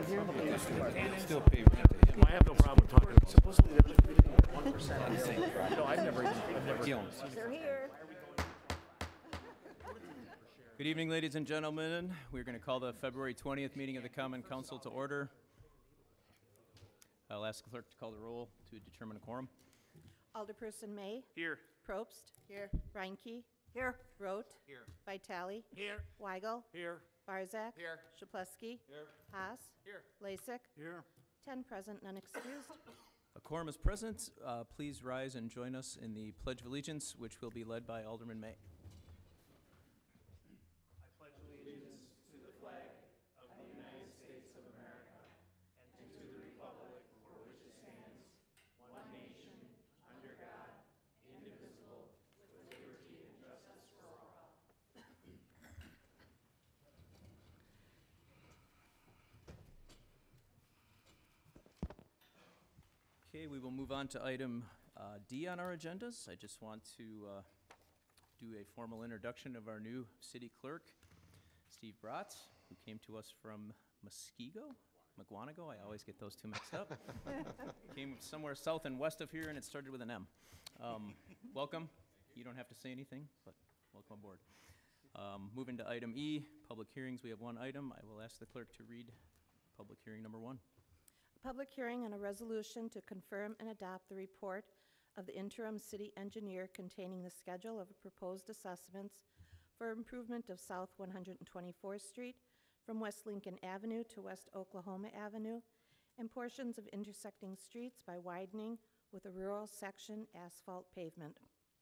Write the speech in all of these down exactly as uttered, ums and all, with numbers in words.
not here? Still pay rent to him. I have no problem talking about supposedly one percent. No, I've never, I've never. They're here. Good evening, ladies and gentlemen. We're going to call the February twentieth meeting of the Common Council to order. I'll ask the clerk to call the roll to determine a quorum. Alderperson May. Here. Probst. Here. Reinke. Here. Rote. Here. Vitale. Here. Weigel. Here. Barzak. Here. Shaplesky. Here. Haas. Here. Lasik. Here. Ten present, none excused. A quorum is present. Uh, please rise and join us in the Pledge of Allegiance, which will be led by Alderman May. Okay, we will move on to item uh, D on our agendas. I just want to uh, do a formal introduction of our new city clerk, Steve Bratz, who came to us from Muskego, McWanago. I always get those two mixed up. Came somewhere south and west of here, and it started with an M. Um, welcome. You don't have to say anything, but welcome aboard. Um, moving to item E, public hearings. We have one item. I will ask the clerk to read public hearing number one. Public hearing on a resolution to confirm and adopt the report of the interim city engineer containing the schedule of proposed assessments for improvement of South one hundred twenty-fourth Street from West Lincoln Avenue to West Oklahoma Avenue and portions of intersecting streets by widening with a rural section asphalt pavement.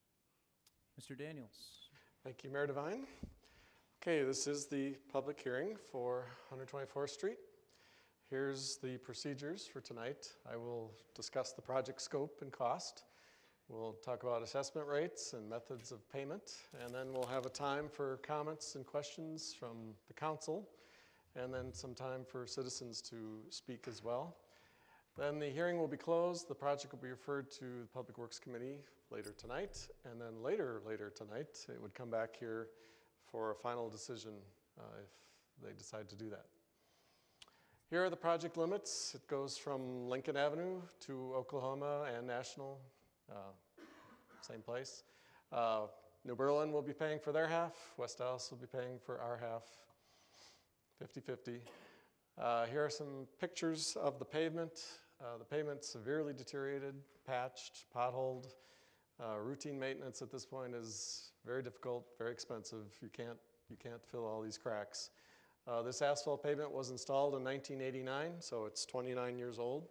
Mister Daniels. Thank you, Mayor Devine. Okay, this is the public hearing for one hundred twenty-fourth Street. Here's the procedures for tonight. I will discuss the project scope and cost. We'll talk about assessment rates and methods of payment, and then we'll have a time for comments and questions from the council, and then some time for citizens to speak as well. Then the hearing will be closed. The project will be referred to the Public Works Committee later tonight, and then later, later tonight, it would come back here for a final decision uh, if they decide to do that. Here are the project limits. It goes from Lincoln Avenue to Oklahoma and National, uh, same place. Uh, New Berlin will be paying for their half. West Allis will be paying for our half, fifty fifty. Uh, here are some pictures of the pavement. Uh, the pavement's severely deteriorated, patched, potholed. Uh, routine maintenance at this point is very difficult, very expensive. You can't, you can't fill all these cracks. Uh, this asphalt pavement was installed in nineteen eighty-nine, so it's twenty-nine years old.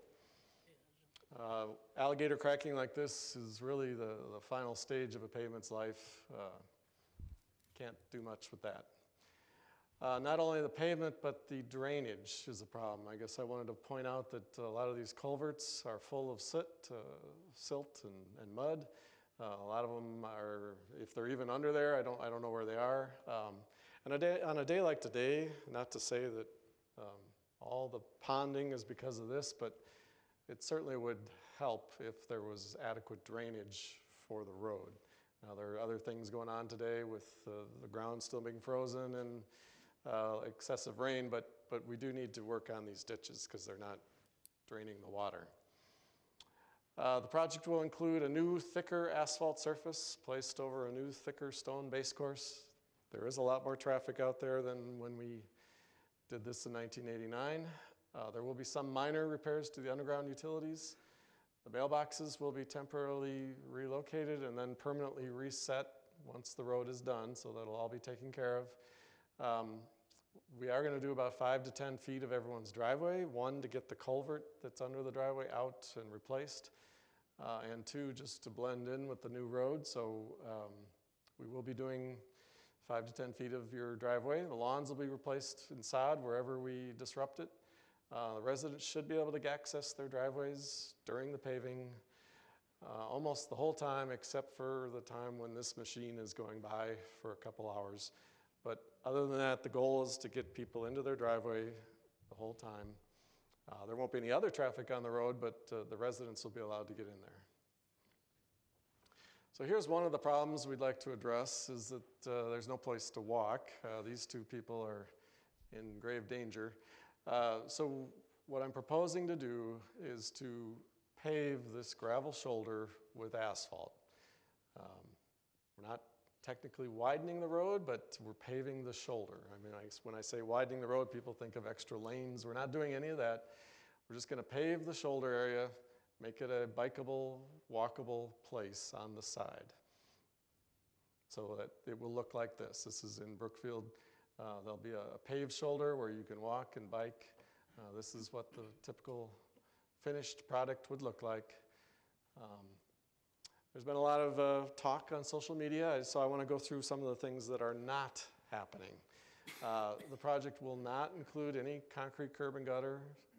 Uh, alligator cracking like this is really the, the final stage of a pavement's life. Uh, can't do much with that. Uh, not only the pavement, but the drainage is a problem. I guess I wanted to point out that a lot of these culverts are full of soot, uh, silt and, and mud. Uh, a lot of them are, if they're even under there, I don't, I don't know where they are. Um, And a day, on a day like today, not to say that um, all the ponding is because of this, but it certainly would help if there was adequate drainage for the road. Now, there are other things going on today with uh, the ground still being frozen and uh, excessive rain, but, but we do need to work on these ditches because they're not draining the water. Uh, the project will include a new, thicker asphalt surface placed over a new, thicker stone base course. There is a lot more traffic out there than when we did this in nineteen eighty-nine. Uh, there will be some minor repairs to the underground utilities. The mailboxes will be temporarily relocated and then permanently reset once the road is done, so that'll all be taken care of. Um, we are going to do about five to ten feet of everyone's driveway. One, to get the culvert that's under the driveway out and replaced, uh, and two, just to blend in with the new road. So um, we will be doing five to ten feet of your driveway. The lawns will be replaced in sod wherever we disrupt it. Uh, the residents should be able to access their driveways during the paving uh, almost the whole time, except for the time when this machine is going by for a couple hours. But other than that, the goal is to get people into their driveway the whole time. Uh, there won't be any other traffic on the road, but uh, the residents will be allowed to get in there. So here's one of the problems we'd like to address, is that uh, there's no place to walk. Uh, these two people are in grave danger. Uh, so what I'm proposing to do is to pave this gravel shoulder with asphalt. Um, we're not technically widening the road, but we're paving the shoulder. I mean, I, when I say widening the road, people think of extra lanes. We're not doing any of that. We're just gonna pave the shoulder area, make it a bikeable, walkable place on the side. So that it will look like this. This is in Brookfield. Uh, there'll be a, a paved shoulder where you can walk and bike. Uh, this is what the typical finished product would look like. Um, there's been a lot of uh, talk on social media, so I want to go through some of the things that are not happening. Uh, the project will not include any concrete curb and gutter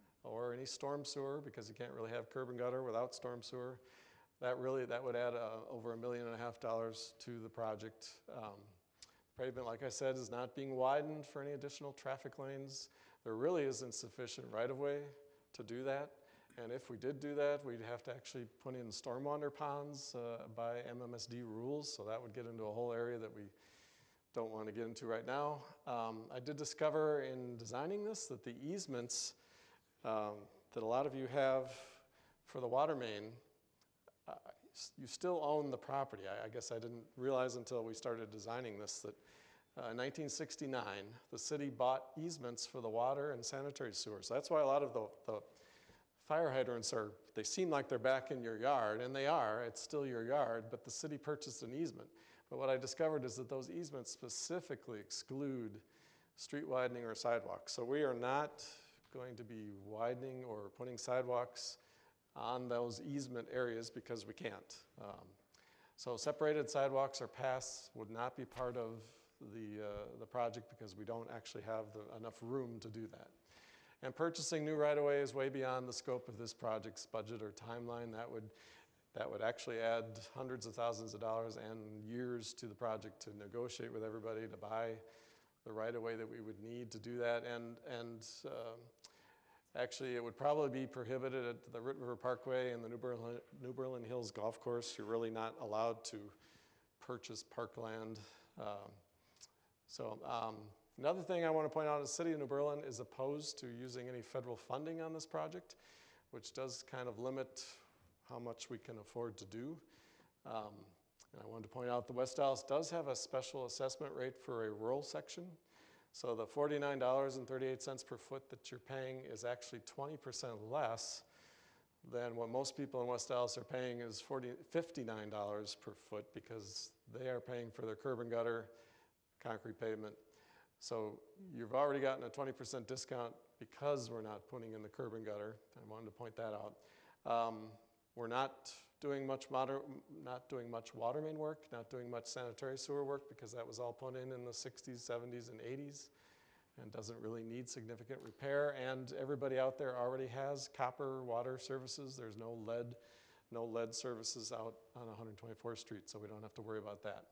or any storm sewer, because you can't really have curb and gutter without storm sewer. That really, that would add uh, over a million and a half dollars to the project. Um, the pavement, like I said, is not being widened for any additional traffic lanes. There really isn't sufficient right-of-way to do that. And if we did do that, we'd have to actually put in stormwater ponds uh, by M M S D rules, so that would get into a whole area that we don't want to get into right now. Um, I did discover in designing this that the easements um, that a lot of you have for the water main, Uh, you still own the property. I, I guess I didn't realize until we started designing this that uh, in nineteen sixty-nine, the city bought easements for the water and sanitary sewer. So that's why a lot of the, the fire hydrants are, they seem like they're back in your yard, and they are, it's still your yard, but the city purchased an easement. But what I discovered is that those easements specifically exclude street widening or sidewalks. So we are not going to be widening or putting sidewalks on those easement areas because we can't. Um, so separated sidewalks or paths would not be part of the, uh, the project because we don't actually have the, enough room to do that. And purchasing new right-of-way is way beyond the scope of this project's budget or timeline. That would, that would actually add hundreds of thousands of dollars and years to the project to negotiate with everybody to buy the right-of-way that we would need to do that. And, and uh, Actually, it would probably be prohibited at the Root River Parkway and the New Berlin, New Berlin Hills Golf Course. You're really not allowed to purchase parkland. Um, so um, another thing I want to point out is the city of New Berlin is opposed to using any federal funding on this project, which does kind of limit how much we can afford to do. Um, and I wanted to point out that West Allis does have a special assessment rate for a rural section. So the forty-nine dollars and thirty-eight cents per foot that you're paying is actually twenty percent less than what most people in West Allis are paying is fifty-nine dollars per foot because they are paying for their curb and gutter, concrete pavement. So you've already gotten a twenty percent discount because we're not putting in the curb and gutter. I wanted to point that out. Um, we're not doing much moder not doing much water main work, not doing much sanitary sewer work because that was all put in in the sixties, seventies, and eighties and doesn't really need significant repair. And everybody out there already has copper water services. There's no lead, no lead services out on one hundred twenty-fourth street, so we don't have to worry about that.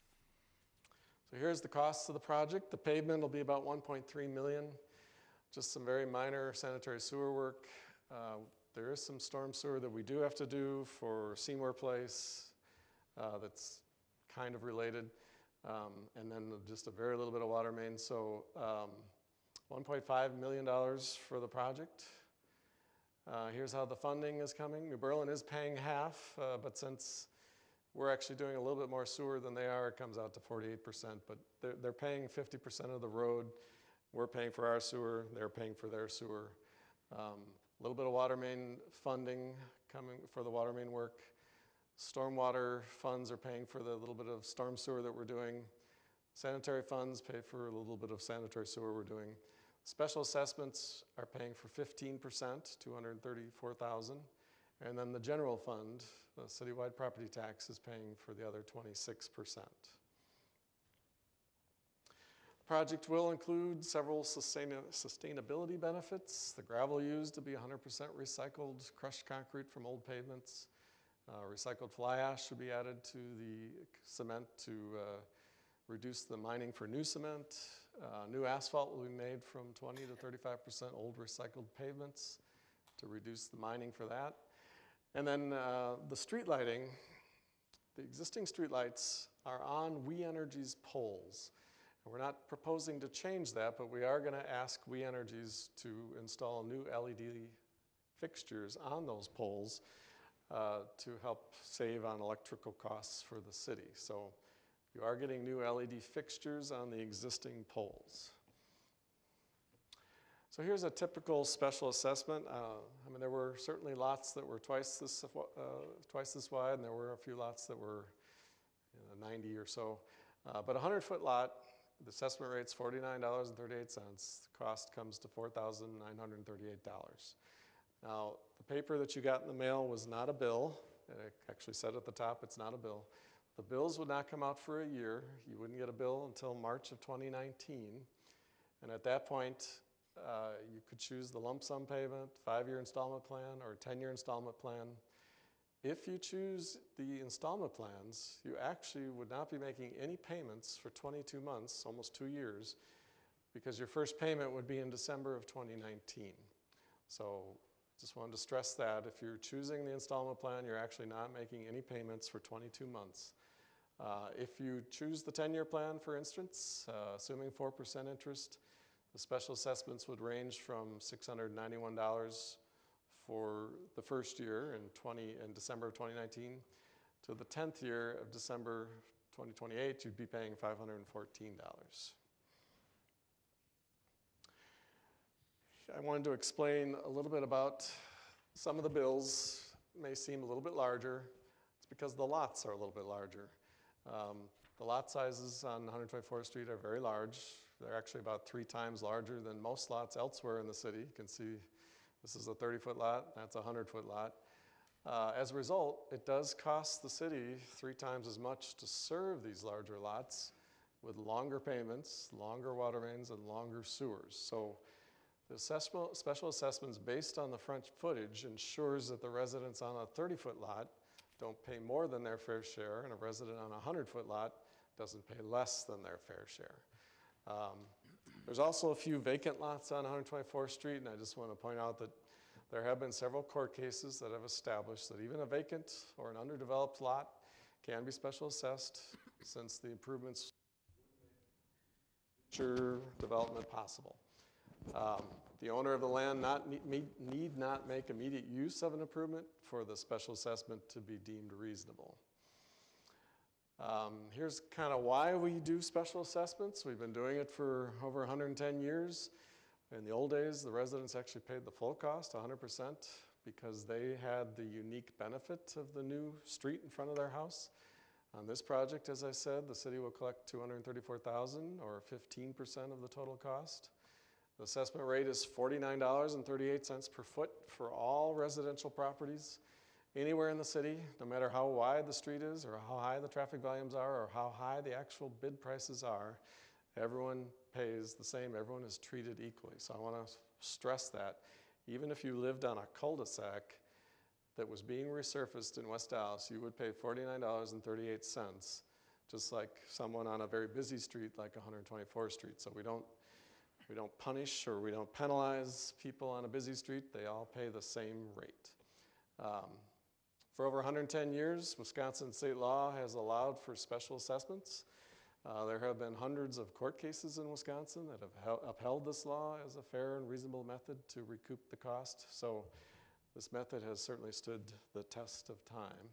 So here's the costs of the project. The pavement will be about one point three million dollars, just some very minor sanitary sewer work. Uh, There is some storm sewer that we do have to do for Seymour Place uh, that's kind of related. Um, and then just a very little bit of water main. So um, one point five million dollars for the project. Uh, here's how the funding is coming. New Berlin is paying half, uh, but since we're actually doing a little bit more sewer than they are, it comes out to forty-eight percent. But they're, they're paying fifty percent of the road. We're paying for our sewer. They're paying for their sewer. Um, A little bit of water main funding coming for the water main work. Stormwater funds are paying for the little bit of storm sewer that we're doing. Sanitary funds pay for a little bit of sanitary sewer we're doing. Special assessments are paying for fifteen percent, two hundred thirty-four thousand dollars. And then the general fund, the citywide property tax, is paying for the other twenty-six percent. Project will include several sustain sustainability benefits. The gravel used to be one hundred percent recycled crushed concrete from old pavements. Uh, recycled fly ash should be added to the cement to uh, reduce the mining for new cement. Uh, new asphalt will be made from twenty to thirty-five percent old recycled pavements to reduce the mining for that. And then uh, the street lighting, the existing street lights are on We Energy's poles. And we're not proposing to change that, but we are going to ask We Energies to install new L E D fixtures on those poles uh, to help save on electrical costs for the city. So you are getting new L E D fixtures on the existing poles. So here's a typical special assessment. Uh, I mean, there were certainly lots that were twice this, uh, twice this wide, and there were a few lots that were you know, ninety or so. Uh, but a hundred foot lot, the assessment rate's forty-nine dollars and thirty-eight cents. The cost comes to four thousand nine hundred thirty-eight dollars. Now, the paper that you got in the mail was not a bill. It actually said at the top, it's not a bill. The bills would not come out for a year. You wouldn't get a bill until March of twenty nineteen. And at that point, uh, you could choose the lump sum payment, five-year installment plan, or ten-year installment plan. If you choose the installment plans, you actually would not be making any payments for twenty-two months, almost two years, because your first payment would be in December of twenty nineteen. So just wanted to stress that. If you're choosing the installment plan, you're actually not making any payments for twenty-two months. Uh, if you choose the ten-year plan, for instance, uh, assuming four percent interest, the special assessments would range from six hundred ninety-one dollars for the first year in, twenty, in December of twenty nineteen to the tenth year of December twenty twenty-eight, you'd be paying five hundred fourteen dollars. I wanted to explain a little bit about some of the bills may seem a little bit larger. It's because the lots are a little bit larger. Um, the lot sizes on one twenty-fourth Street are very large. They're actually about three times larger than most lots elsewhere in the city. You can see this is a thirty foot lot, that's a hundred foot lot. Uh, as a result, it does cost the city three times as much to serve these larger lots with longer payments, longer water mains, and longer sewers. So the assessment, special assessments based on the front footage ensures that the residents on a thirty foot lot don't pay more than their fair share, and a resident on a hundred foot lot doesn't pay less than their fair share. Um, there's also a few vacant lots on one twenty-fourth Street, and I just want to point out that there have been several court cases that have established that even a vacant or an underdeveloped lot can be special assessed, since the improvements make future development possible. Um, the owner of the land not need, need not make immediate use of an improvement for the special assessment to be deemed reasonable. Um, here's kind of why we do special assessments. We've been doing it for over one hundred ten years. In the old days, the residents actually paid the full cost, one hundred percent, because they had the unique benefit of the new street in front of their house. On this project, as I said, the city will collect two hundred thirty-four thousand dollars, or fifteen percent of the total cost. The assessment rate is forty-nine dollars and thirty-eight cents per foot for all residential properties anywhere in the city, no matter how wide the street is or how high the traffic volumes are or how high the actual bid prices are. Everyone pays the same, everyone is treated equally. So I want to stress that. Even if you lived on a cul-de-sac that was being resurfaced in West Allis, you would pay forty-nine dollars and thirty-eight cents, just like someone on a very busy street like one twenty-fourth Street. So we don't We don't punish or we don't penalize people on a busy street. They all pay the same rate. Um, for over one hundred ten years, Wisconsin state law has allowed for special assessments. Uh, there have been hundreds of court cases in Wisconsin that have upheld this law as a fair and reasonable method to recoup the cost. So this method has certainly stood the test of time.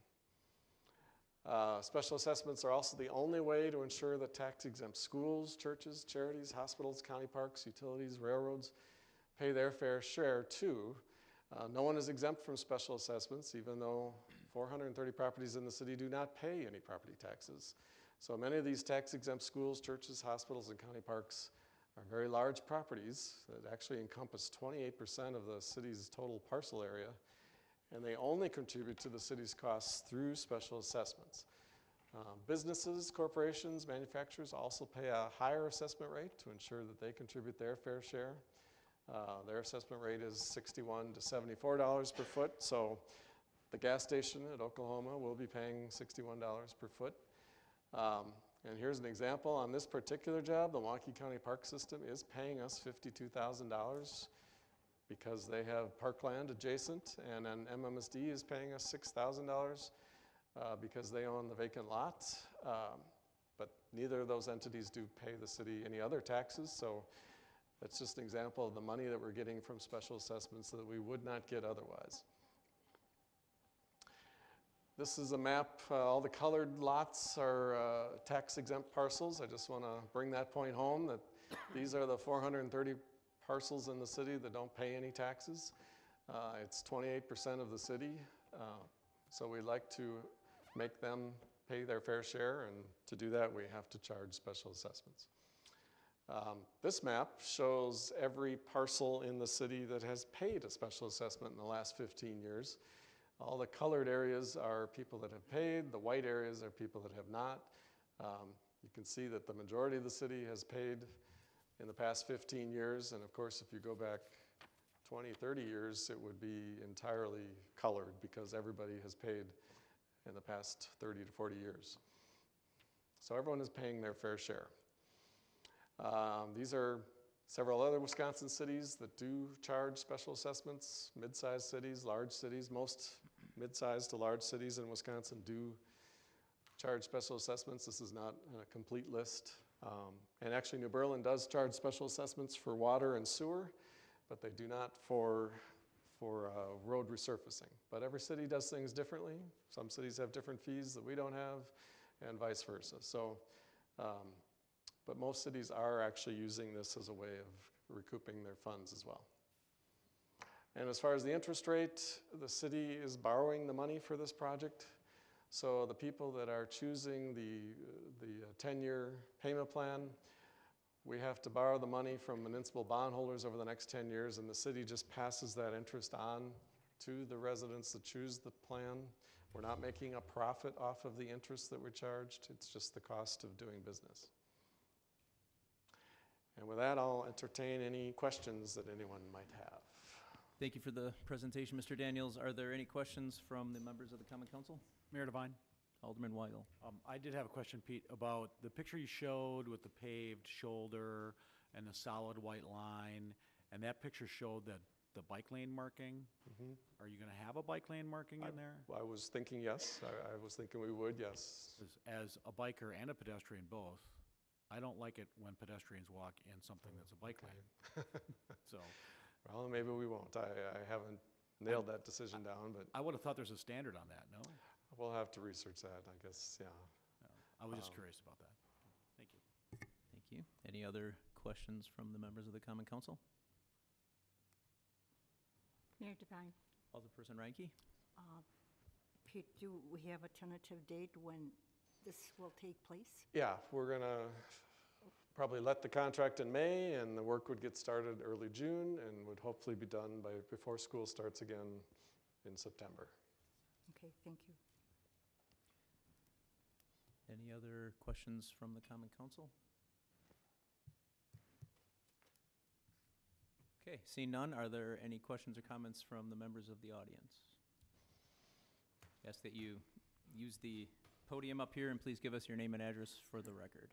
Uh, special assessments are also the only way to ensure that tax-exempt schools, churches, charities, hospitals, county parks, utilities, railroads pay their fair share too. Uh, no one is exempt from special assessments, even though four hundred thirty properties in the city do not pay any property taxes. So many of these tax-exempt schools, churches, hospitals, and county parks are very large properties that actually encompass twenty-eight percent of the city's total parcel area, and they only contribute to the city's costs through special assessments. Um, businesses, corporations, manufacturers also pay a higher assessment rate to ensure that they contribute their fair share. Uh, their assessment rate is sixty-one to seventy-four dollars per foot, so the gas station at Oklahoma will be paying sixty-one dollars per foot. Um, and here's an example. On this particular job, the Milwaukee County Park System is paying us fifty-two thousand dollars because they have parkland adjacent, and then M M S D is paying us six thousand dollars uh, because they own the vacant lot. Um, but neither of those entities do pay the city any other taxes, so that's just an example of the money that we're getting from special assessments that we would not get otherwise. This is a map. Uh, all the colored lots are uh, tax-exempt parcels. I just want to bring that point home, that these are the four hundred thirty parcels in the city that don't pay any taxes. Uh, it's twenty-eight percent of the city, uh, so we'd like to make them pay their fair share, and to do that we have to charge special assessments. Um, this map shows every parcel in the city that has paid a special assessment in the last fifteen years. All the colored areas are people that have paid, the white areas are people that have not. Um, you can see that the majority of the city has paid in the past fifteen years, and of course if you go back twenty, thirty years, it would be entirely colored because everybody has paid in the past thirty to forty years. So everyone is paying their fair share. Um, these are several other Wisconsin cities that do charge special assessments, mid-sized cities, large cities. Most mid-sized to large cities in Wisconsin do charge special assessments. This is not a complete list. Um, and actually New Berlin does charge special assessments for water and sewer, but they do not for, for uh, road resurfacing. But every city does things differently. Some cities have different fees that we don't have, and vice versa. So, um, but most cities are actually using this as a way of recouping their funds as well. And as far as the interest rate, the city is borrowing the money for this project. So the people that are choosing the, the ten-year payment plan, we have to borrow the money from municipal bondholders over the next ten years, and the city just passes that interest on to the residents that choose the plan. We're not making a profit off of the interest that we're charged. It's just the cost of doing business. And with that, I'll entertain any questions that anyone might have. Thank you for the presentation, Mister Daniels. Are there any questions from the members of the Common Council? Mayor Devine? Alderman Weigel. Um, I did have a question, Pete, about the picture you showed with the paved shoulder and the solid white line, and that picture showed the, the bike lane marking. Mm-hmm. Are you gonna have a bike lane marking I, in there? I was thinking yes. I, I was thinking we would, yes. As, as a biker and a pedestrian both, I don't like it when pedestrians walk in something that's a bike lane. So, well, maybe we won't. I, I haven't nailed that decision down, but I would have thought there's a standard on that, no? we'll have to research that, I guess, yeah. No. I was just Um, curious about that. Thank you. Thank you. Any other questions from the members of the Common Council? Mayor Devine, Alderperson Reinke? uh, Pete, do we have a tentative date when this will take place? Yeah, we're gonna probably let the contract in May, and the work would get started early June and would hopefully be done by before school starts again in September. Okay, thank you. Any other questions from the Common Council? Okay, seeing none, are there any questions or comments from the members of the audience? Ask that you use the podium up here and please give us your name and address for the record.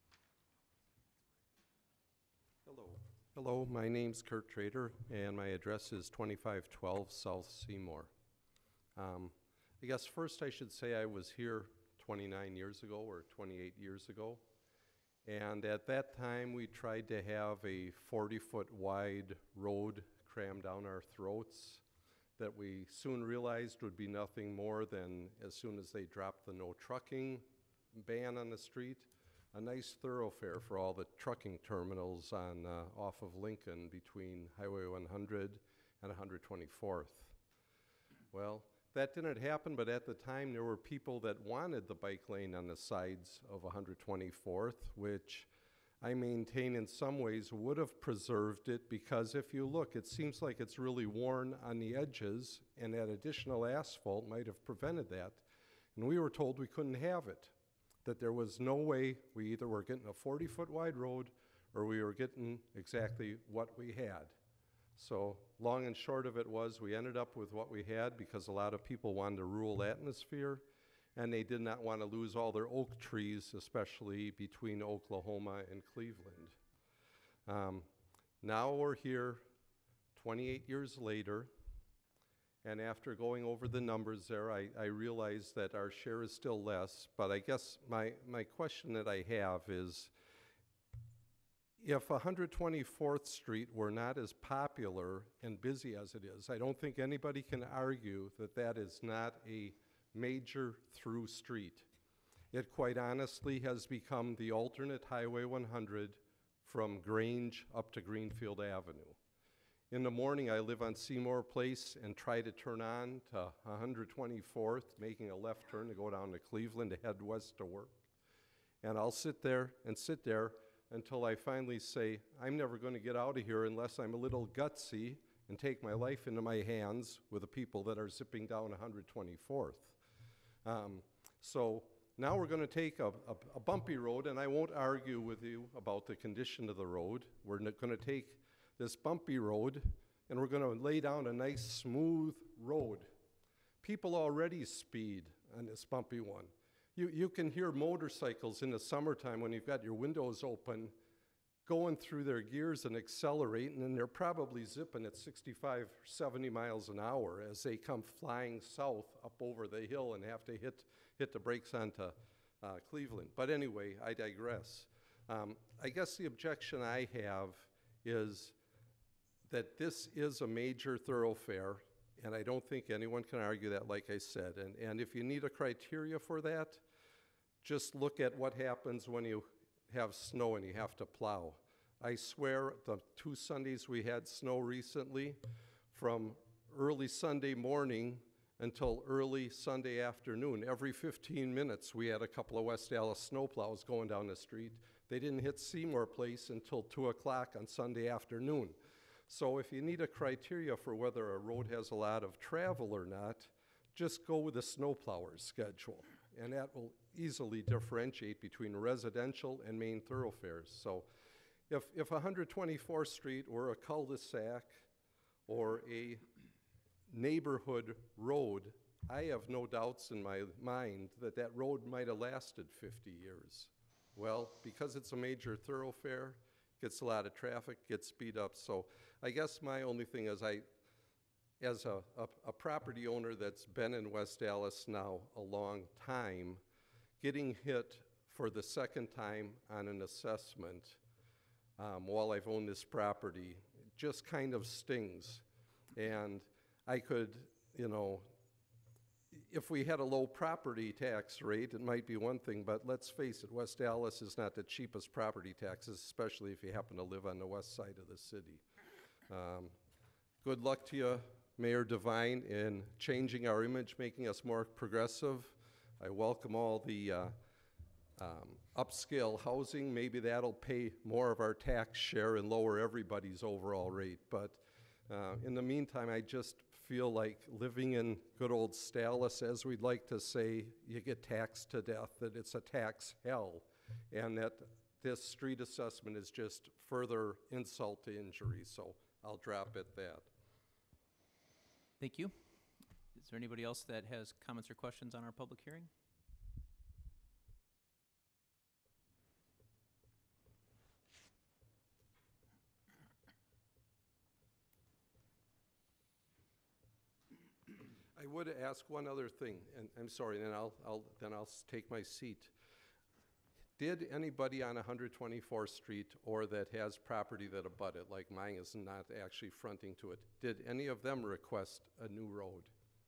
Hello. Hello, my name's Kurt Trader, and my address is twenty-five twelve South Seymour. Um, I guess first I should say I was here twenty-nine years ago or twenty-eight years ago, and at that time we tried to have a forty foot wide road crammed down our throats that we soon realized would be nothing more than, as soon as they dropped the no trucking ban on the street, a nice thoroughfare for all the trucking terminals on uh, off of Lincoln between Highway one hundred and one hundred twenty-fourth. Well, that didn't happen, but at the time there were people that wanted the bike lane on the sides of one hundred twenty-fourth, which I maintain in some ways would have preserved it, because if you look, it seems like it's really worn on the edges, and that additional asphalt might have prevented that. And we were told we couldn't have it, that there was no way. We either were getting a forty foot wide road or we were getting exactly what we had. So long and short of it was we ended up with what we had because a lot of people wanted a rural atmosphere, and they did not want to lose all their oak trees, especially between Oklahoma and Cleveland. Um, now we're here twenty-eight years later, And after going over the numbers there, I, I realize that our share is still less. But I guess my, my question that I have is, if one hundred twenty-fourth Street were not as popular and busy as it is, I don't think anybody can argue that that is not a major through street. It quite honestly has become the alternate Highway one hundred from Grange up to Greenfield Avenue. In the morning, I live on Seymour Place and try to turn on to one hundred twenty-fourth, making a left turn to go down to Cleveland to head west to work. And I'll sit there and sit there until I finally say, I'm never going to get out of here unless I'm a little gutsy and take my life into my hands with the people that are zipping down one hundred twenty-fourth. Um, so now we're going to take a, a, a bumpy road, and I won't argue with you about the condition of the road. We're going to take this bumpy road, and we're going to lay down a nice smooth road. People already speed on this bumpy one. You, you can hear motorcycles in the summertime when you've got your windows open going through their gears and accelerating, and they're probably zipping at sixty-five, seventy miles an hour as they come flying south up over the hill and have to hit, hit the brakes onto uh, Cleveland. But anyway, I digress. Um, I guess the objection I have is that this is a major thoroughfare, and I don't think anyone can argue that, like I said. And, and if you need a criteria for that, just look at what happens when you have snow and you have to plow. I swear the two Sundays we had snow recently, from early Sunday morning until early Sunday afternoon, every fifteen minutes we had a couple of West Allis snowplows going down the street. They didn't hit Seymour Place until two o'clock on Sunday afternoon. So if you need a criteria for whether a road has a lot of travel or not, just go with the snowplower's schedule, and that will easily differentiate between residential and main thoroughfares. So if, if one hundred twenty-fourth Street were a cul-de-sac or a neighborhood road, I have no doubts in my mind that that road might have lasted fifty years. Well, because it's a major thoroughfare, gets a lot of traffic, gets speed up. So I guess my only thing is, I, as a, a, a property owner that's been in West Allis now a long time, getting hit for the second time on an assessment um, while I've owned this property just kind of stings. And I could, you know, if we had a low property tax rate, it might be one thing, but let's face it, West Allis is not the cheapest property taxes, especially if you happen to live on the west side of the city. Um, good luck to you, Mayor Devine, in changing our image, making us more progressive. I welcome all the uh, um, upscale housing. Maybe that'll pay more of our tax share and lower everybody's overall rate. But uh, in the meantime, I just feel like living in good old Stallis, as we'd like to say, you get taxed to death, that it's a tax hell, and that this street assessment is just further insult to injury. So I'll drop at that. Thank you. Is there anybody else that has comments or questions on our public hearing? I would ask one other thing, and I'm sorry, then I'll, I'll, then I'll s- take my seat. Did anybody on one hundred twenty-fourth Street or that has property that abutted, like mine is not actually fronting to it, did any of them request a new road?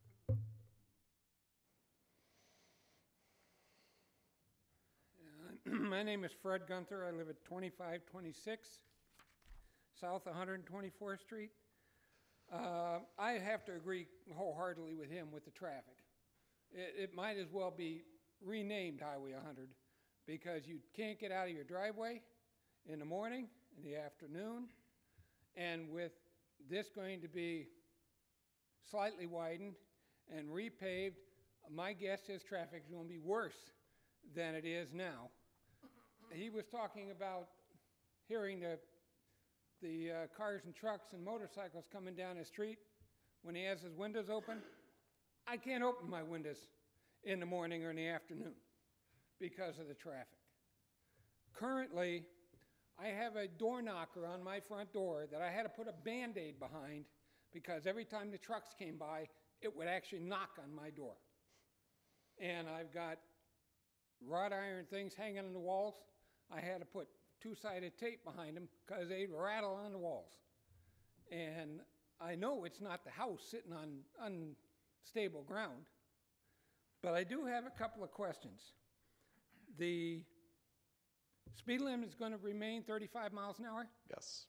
Uh, My name is Fred Gunther. I live at twenty-five twenty-six South one hundred twenty-fourth Street. Uh, I have to agree wholeheartedly with him with the traffic. It, it might as well be renamed Highway one hundred, because you can't get out of your driveway in the morning, in the afternoon, and with this going to be slightly widened and repaved, my guess is traffic is going to be worse than it is now. He was talking about hearing the the uh, cars and trucks and motorcycles coming down the street when he has his windows open. I can't open my windows in the morning or in the afternoon because of the traffic. Currently, I have a door knocker on my front door that I had to put a Band-Aid behind, because every time the trucks came by, it would actually knock on my door. And I've got wrought iron things hanging on the walls. I had to put two-sided tape behind them because they'd rattle on the walls. And I know it's not the house sitting on unstable ground, but I do have a couple of questions. The speed limit is going to remain thirty-five miles an hour? Yes.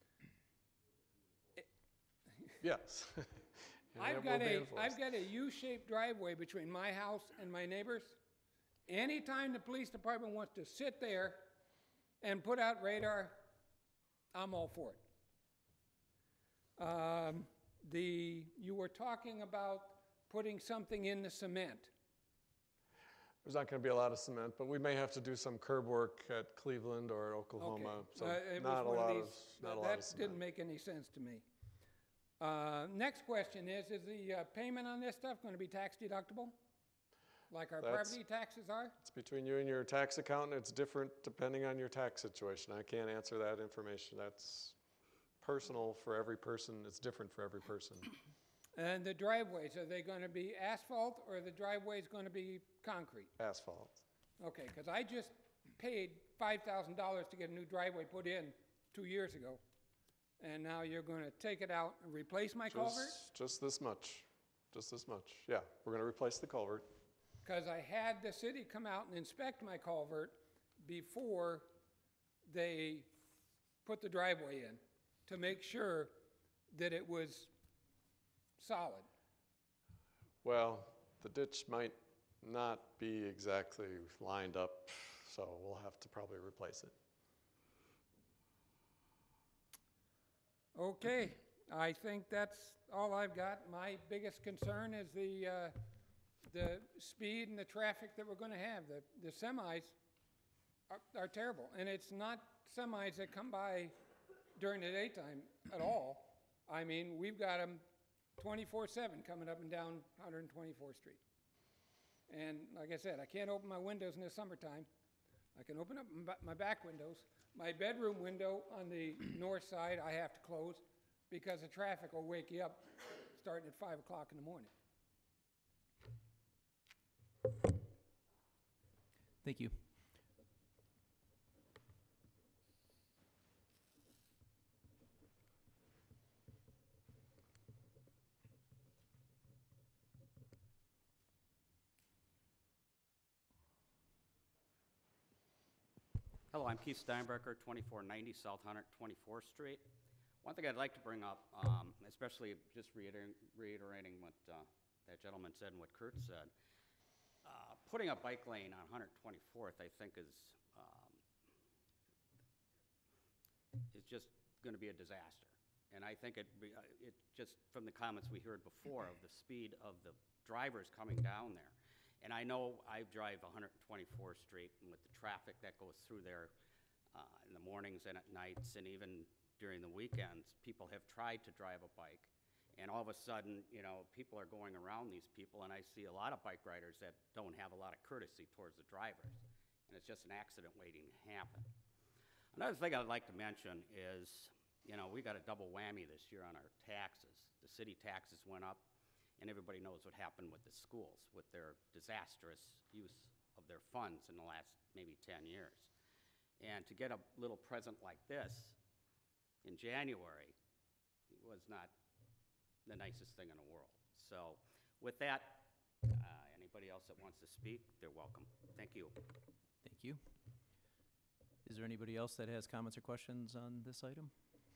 Yes. And I've it will got be a, enforced. I've got a U-shaped driveway between my house and my neighbor's. Anytime the police department wants to sit there and put out radar, I'm all for it. Um, the, you were talking about putting something in the cement. There's not going to be a lot of cement, but we may have to do some curb work at Cleveland or Oklahoma. Okay. So Uh, it was not a one lot of of, these- not a that- lot of That cement. didn't make any sense to me. Uh, next question is, is the uh, payment on this stuff going to be tax deductible? Like our That's- property taxes are? It's between you and your tax accountant. It's different depending on your tax situation. I can't answer that information. That's personal for every person. It's different for every person. And the driveways, are they going to be asphalt or the driveway's going to be concrete? Asphalt. Okay, because I just paid five thousand dollars to get a new driveway put in two years ago. And now you're going to take it out and replace my culvert? Just, just this much. Just this much. Yeah, we're going to replace the culvert. Because I had the city come out and inspect my culvert before they put the driveway in to make sure that it was solid. Well, the ditch might not be exactly lined up, so we'll have to probably replace it. Okay, I think that's all I've got. My biggest concern is the, uh, the speed and the traffic that we're gonna have. The, the semis are, are terrible, and it's not semis that come by during the daytime at all. I mean, we've got them twenty-four seven coming up and down one hundred twenty-fourth Street. And like I said, I can't open my windows in the summertime. I can open up my ba- my back windows. My bedroom window on the north side, I have to close because the traffic will wake you up starting at five o'clock in the morning. Thank you. Hello, I'm Keith Steinbrecher, twenty-four ninety South one hundred twenty-fourth Street. One thing I'd like to bring up, um, especially just reiterating, reiterating what uh, that gentleman said and what Kurt said, uh, putting a bike lane on one hundred twenty-fourth, I think, is um, is just going to be a disaster. And I think it, be, uh, it just from the comments we heard before of the speed of the drivers coming down there. And I know I drive one hundred twenty-fourth Street, and with the traffic that goes through there uh, in the mornings and at nights, and even during the weekends, people have tried to drive a bike. And all of a sudden, you know, people are going around these people, and I see a lot of bike riders that don't have a lot of courtesy towards the drivers. And it's just an accident waiting to happen. Another thing I'd like to mention is, you know, we got a double whammy this year on our taxes. The city taxes went up. And everybody knows what happened with the schools, with their disastrous use of their funds in the last maybe ten years. And to get a little present like this in January was not the nicest thing in the world. So with that, uh, anybody else that wants to speak, they're welcome. Thank you. Thank you. Is there anybody else that has comments or questions on this item?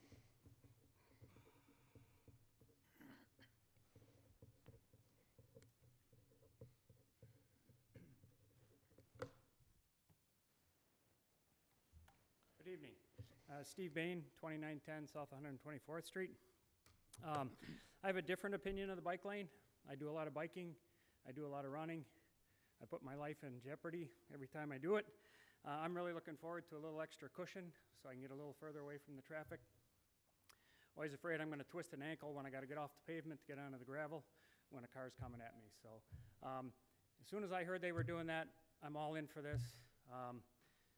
Good evening. Uh, Steve Bain, twenty-nine ten South one hundred twenty-fourth Street. Um, I have a different opinion of the bike lane. I do a lot of biking. I do a lot of running. I put my life in jeopardy every time I do it. Uh, I'm really looking forward to a little extra cushion so I can get a little further away from the traffic. Always afraid I'm going to twist an ankle when I got to get off the pavement to get onto the gravel when a car's coming at me. So um, as soon as I heard they were doing that, I'm all in for this. Um,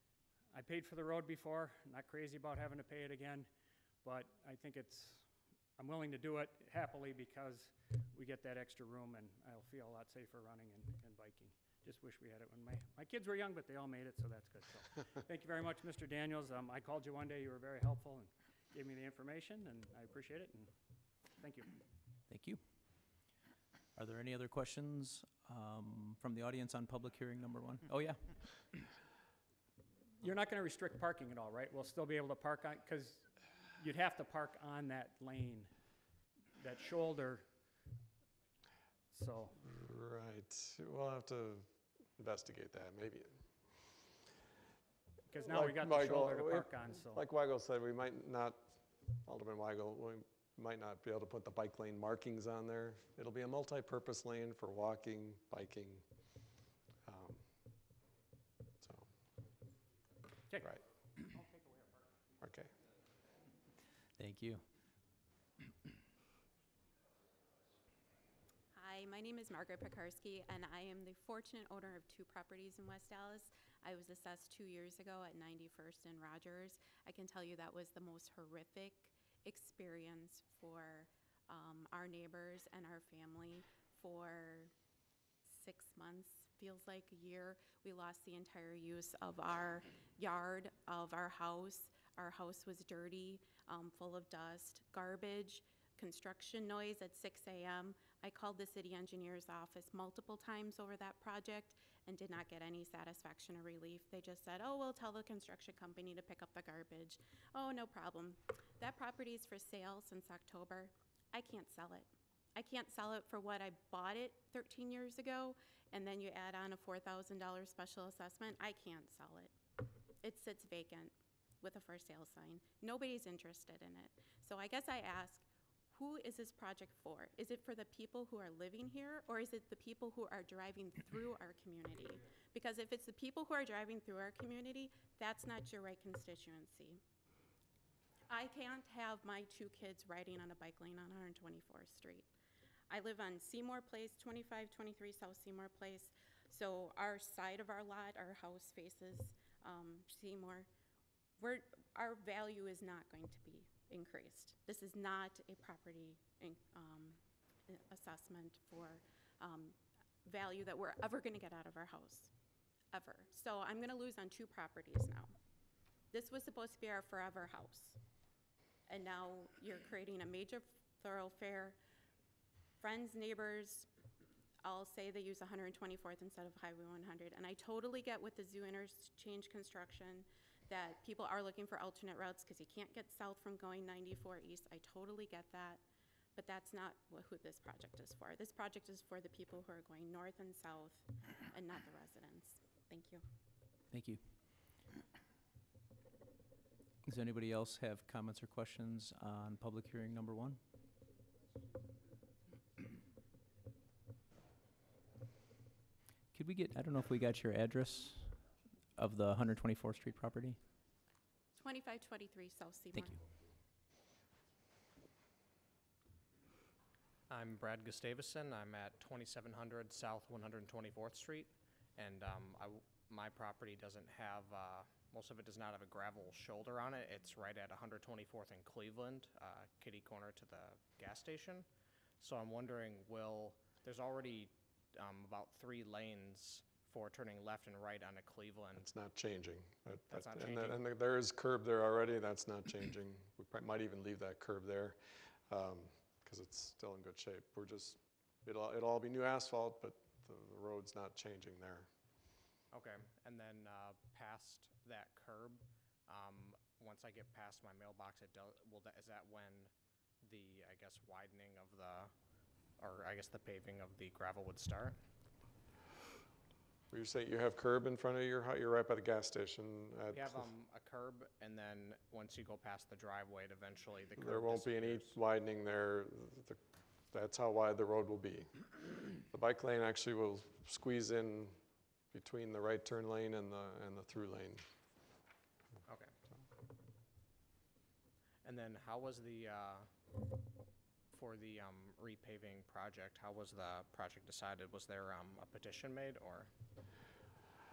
I paid for the road before, not crazy about having to pay it again, but I think it's I'm willing to do it happily because we get that extra room and I'll feel a lot safer running and, and biking. Just wish we had it when my, my kids were young, but they all made it, so that's good. So, thank you very much, Mister Daniels. Um, I called you one day, you were very helpful and gave me the information, and I appreciate it, and thank you. Thank you. Are there any other questions um, from the audience on public hearing number one? Oh, yeah. You're not gonna restrict parking at all, right? We'll still be able to park on, because you'd have to park on that lane, that shoulder, so. Right, we'll have to investigate that, maybe. Because now we Like got the Weigel- shoulder to we- park on, so. Like Weigel said, we might not, Alderman Weigel, we might not be able to put the bike lane markings on there. It'll be a multi-purpose lane for walking, biking. um, So, Okay. right. Okay. Thank you. Hi, my name is Margaret Pekarsky, and I am the fortunate owner of two properties in West Allis. I was assessed two years ago at ninety-first and Rogers. I can tell you that was the most horrific experience for um, our neighbors and our family for six months, feels like a year. We lost the entire use of our yard, of our house. Our house was dirty, um, full of dust, garbage, construction noise at six A M I called the city engineer's office multiple times over that project and did not get any satisfaction or relief. They just said, oh, we'll tell the construction company to pick up the garbage. Oh, no problem. That property is for sale since October. I can't sell it. I can't sell it for what I bought it thirteen years ago, and then you add on a four thousand dollar special assessment. I can't sell it. It sits vacant with a for sale sign. Nobody's interested in it. So I guess I ask, who is this project for? Is it for the people who are living here, or is it the people who are driving through our community? Because if it's the people who are driving through our community, that's not your right constituency. I can't have my two kids riding on a bike lane on one hundred twenty-fourth Street. I live on Seymour Place, twenty-five twenty-three South Seymour Place. So our side of our lot, our house faces um, Seymour. We're, our value is not going to be increased. This is not a property in, um, assessment for um, value that we're ever going to get out of our house, ever. So I'm going to lose on two properties now. This was supposed to be our forever house, and now you're creating a major thoroughfare. Friends, neighbors, all say they use one hundred twenty-fourth instead of Highway one hundred, and I totally get with the zoo interchange construction that people are looking for alternate routes because you can't get south from going ninety-four east. I totally get that, but that's not wh- who this project is for. This project is for the people who are going north and south and not the residents. Thank you. Thank you. Does anybody else have comments or questions on public hearing number one? Could we get, I don't know if we got your address of the one hundred twenty-fourth Street property? twenty-five twenty-three South Seymour. Thank you. I'm Brad Gustavson. I'm at twenty-seven hundred South one hundred twenty-fourth Street, and um, I w my property doesn't have, uh, most of it does not have a gravel shoulder on it. It's right at one hundred twenty-fourth and Cleveland, uh, kitty corner to the gas station. So I'm wondering, will, there's already um, about three lanes for turning left and right onto Cleveland. It's not changing. That- That's that- not and the- changing? And the- there is curb there already, that's not changing. We prob- might even leave that curb there, because it's still in good shape. We're just, it'll, it'll all be new asphalt, but the the road's not changing there. Okay, and then uh, past that curb, um, once I get past my mailbox, it does, will that, is that when the, I guess, widening of the, or I guess the paving of the gravel would start? You say you have curb in front of your, hou- you're right by the gas station. at We have Cl- um, a curb, and then once you go past the driveway, it eventually the curb There won't be any disappears. widening there. The- That's how wide the road will be. The bike lane actually will squeeze in between the right turn lane and the, and the through lane. Okay. And then how was the, uh, for the um, repaving project, how was the project decided? Was there um, a petition made, or?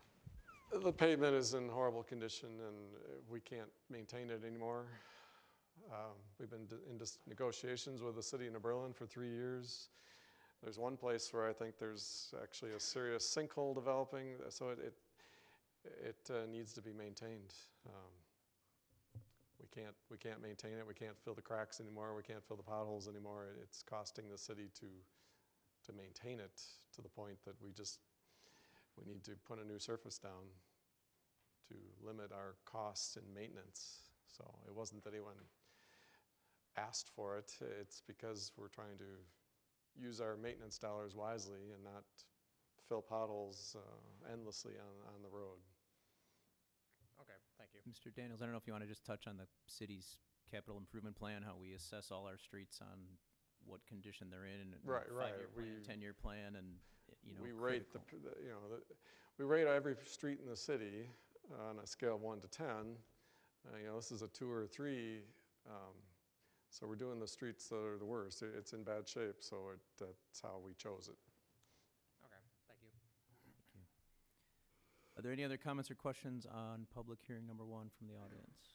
The pavement is in horrible condition, and uh, we can't maintain it anymore. Um, We've been d- in dis- negotiations with the city of New Berlin for three years. There's one place where I think there's actually a serious sinkhole developing, so it, it, it uh, needs to be maintained. Um, We can't, we can't maintain it, we can't fill the cracks anymore, we can't fill the potholes anymore. It- It's costing the city to, to maintain it to the point that we just, we need to put a new surface down to limit our costs in maintenance. So it wasn't that anyone asked for it, it's because we're trying to use our maintenance dollars wisely and not fill potholes uh, endlessly on, on the road. Okay, thank you. Mister Daniels, I don't know if you want to just touch on the city's capital improvement plan, how we assess all our streets on what condition they're in, and Right, right. five-year plan, We- ten-year plan, and, you know, We rate the, critical. p- the- you know, the, we rate every street in the city on a scale of one to ten. Uh, you know, this is a two or a three, um, so we're doing the streets that are the worst. It- It's in bad shape, so it, that's how we chose it. Okay, thank you. Thank you. Are there any other comments or questions on public hearing number one from the audience?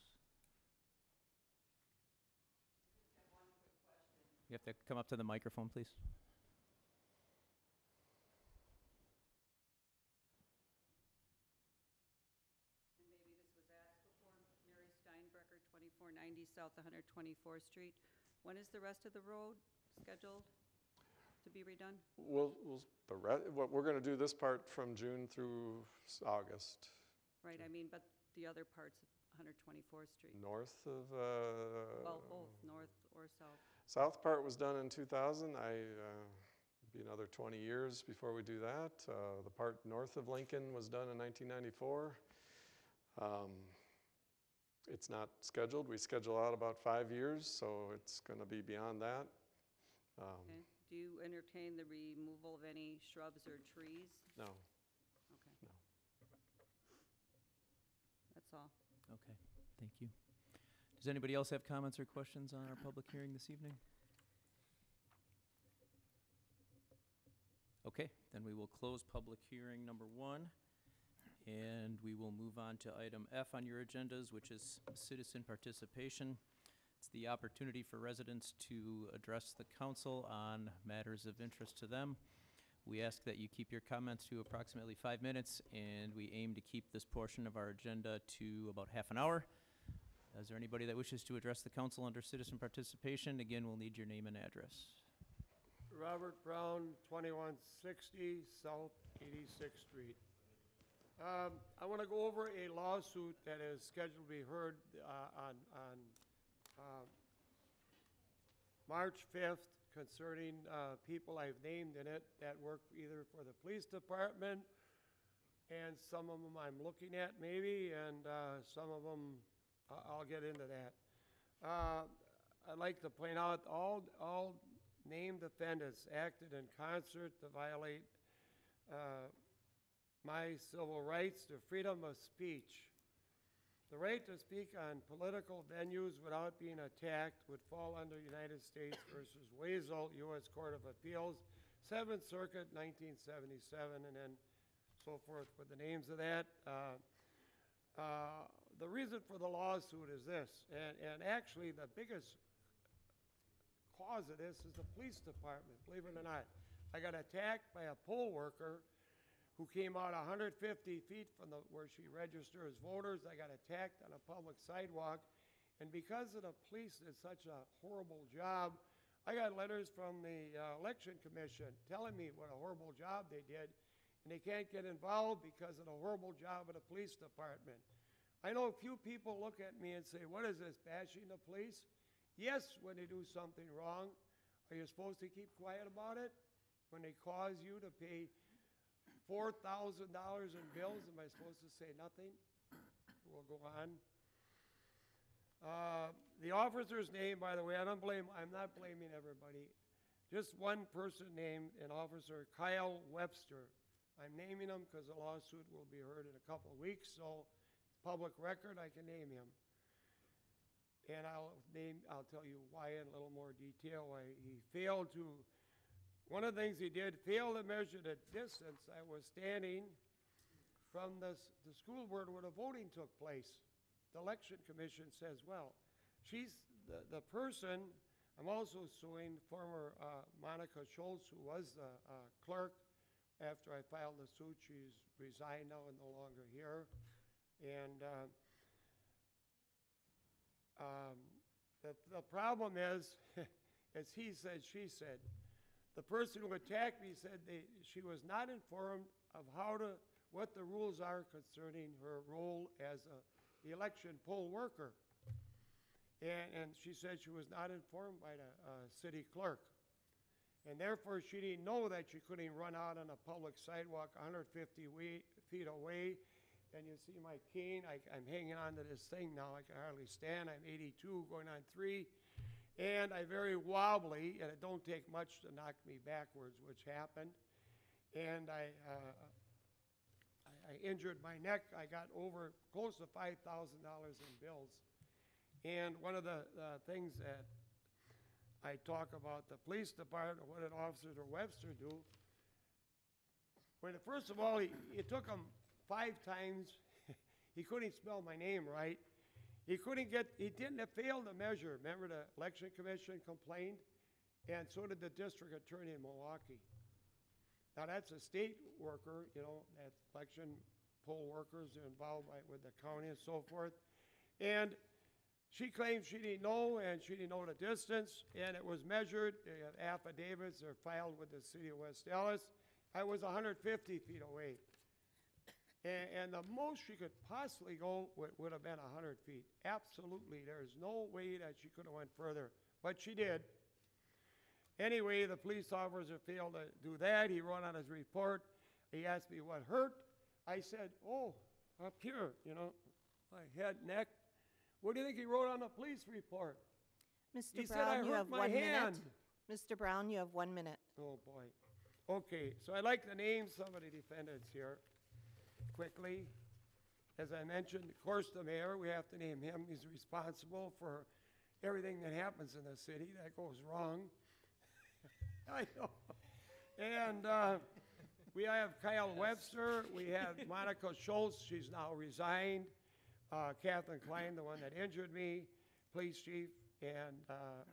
You have to come up to the microphone, please. And maybe this was asked before. Mary Steinbrecher, twenty-four ninety South one hundred twenty-fourth Street. When is the rest of the road scheduled to be redone? We'll, we'll, the re- what, we're gonna do this part from June through s- August, Right, I mean, but the other parts of one hundred twenty-fourth Street. north of, uh. Well, both, north or south. South part was done in two thousand. I, uh, be another twenty years before we do that. Uh, the part north of Lincoln was done in nineteen ninety-four. Um, it's not scheduled. We schedule out about five years, so it's gonna be beyond that. Um, Okay. Do you entertain the removal of any shrubs or trees? No, Okay. no. That's all. Okay, thank you. Does anybody else have comments or questions on our public hearing this evening? Okay, then we will close public hearing number one, and we will move on to item F on your agendas, which is citizen participation. It's the opportunity for residents to address the council on matters of interest to them. We ask that you keep your comments to approximately five minutes, and we aim to keep this portion of our agenda to about half an hour. Is there anybody that wishes to address the council under citizen participation? Again, we'll need your name and address. Robert Brown, twenty-one sixty South eighty-sixth Street. Um, I want to go over a lawsuit that is scheduled to be heard uh, on, on uh, March fifth concerning uh, people I've named in it that work either for the police department, and some of them I'm looking at maybe, and uh, some of them, uh, I'll get into that. Uh, I'd like to point out all, all named defendants acted in concert to violate uh, my civil rights to freedom of speech. The right to speak on political venues without being attacked would fall under United States versus Wazel, U S Court of Appeals, Seventh Circuit, nineteen seventy-seven, and then so forth with the names of that. Uh, uh, the reason for the lawsuit is this, and, and actually the biggest cause of this is the police department, believe it or not. I got attacked by a poll worker who came out one hundred fifty feet from the, where she registered as voters. I got attacked on a public sidewalk. And because of the police did such a horrible job, I got letters from the uh, election commission telling me what a horrible job they did. And they can't get involved because of the horrible job of the police department. I know a few people look at me and say, what is this, bashing the police? Yes, when they do something wrong. Are you supposed to keep quiet about it? When they cause you to pay four thousand dollars in bills, am I supposed to say nothing? We'll go on. Uh, the officer's name, by the way, I don't blame, I'm not blaming everybody. Just one person named an officer, Kyle Webster. I'm naming him because the lawsuit will be heard in a couple of weeks, so public record, I can name him. And I'll name, I'll tell you why in a little more detail. Why he failed to, one of the things he did, failed to measure the distance I was standing from the, the school board where the voting took place. The election commission says, well, she's, the, the person, I'm also suing former uh, Monica Schultz, who was the uh, clerk. After I filed the suit, she's resigned now and no longer here. And uh, um, the, the problem is, as he said, she said, the person who attacked me said they, she was not informed of how to, what the rules are concerning her role as a election poll worker. And, and she said she was not informed by the uh, city clerk. And therefore, she didn't know that she couldn't run out on a public sidewalk one hundred fifty we, feet away. And you see my cane, I, I'm hanging on to this thing now, I can hardly stand. I'm eighty-two, going on three. And I'm very wobbly, and it don't take much to knock me backwards, which happened. And I, uh, I, I injured my neck. I got over close to five thousand dollars in bills. And one of the uh, things that I talk about the police department, what did Officer Webster do? When, first of all, he, it took him five times. He couldn't spell my name right. He couldn't get, he didn't have failed to measure. Remember the election commission complained? And so did the district attorney in Milwaukee. Now that's a state worker, you know, that election poll workers are involved by, with the county and so forth. And she claimed she didn't know, and she didn't know the distance, and it was measured. The affidavits are filed with the city of West Allis. I was one hundred fifty feet away. And, and the most she could possibly go would, would have been one hundred feet. Absolutely, there's no way that she could have went further, but she did. Anyway, the police officer failed to do that. He wrote on his report. He asked me what hurt. I said, oh, up here, you know, my head, neck. What do you think he wrote on the police report? Mister He said, "I Brown, you hurt have my one minute. hand." Mister Brown, you have one minute. Oh, boy. Okay, so I'd like to name some of the defendants here quickly. As I mentioned, of course, the mayor, we have to name him. He's responsible for everything that happens in the city that goes wrong. I know. And uh, we have Kyle Webster. We have Monica Schultz. She's now resigned. Uh, Kathleen Klein, the one that injured me, police chief, and uh,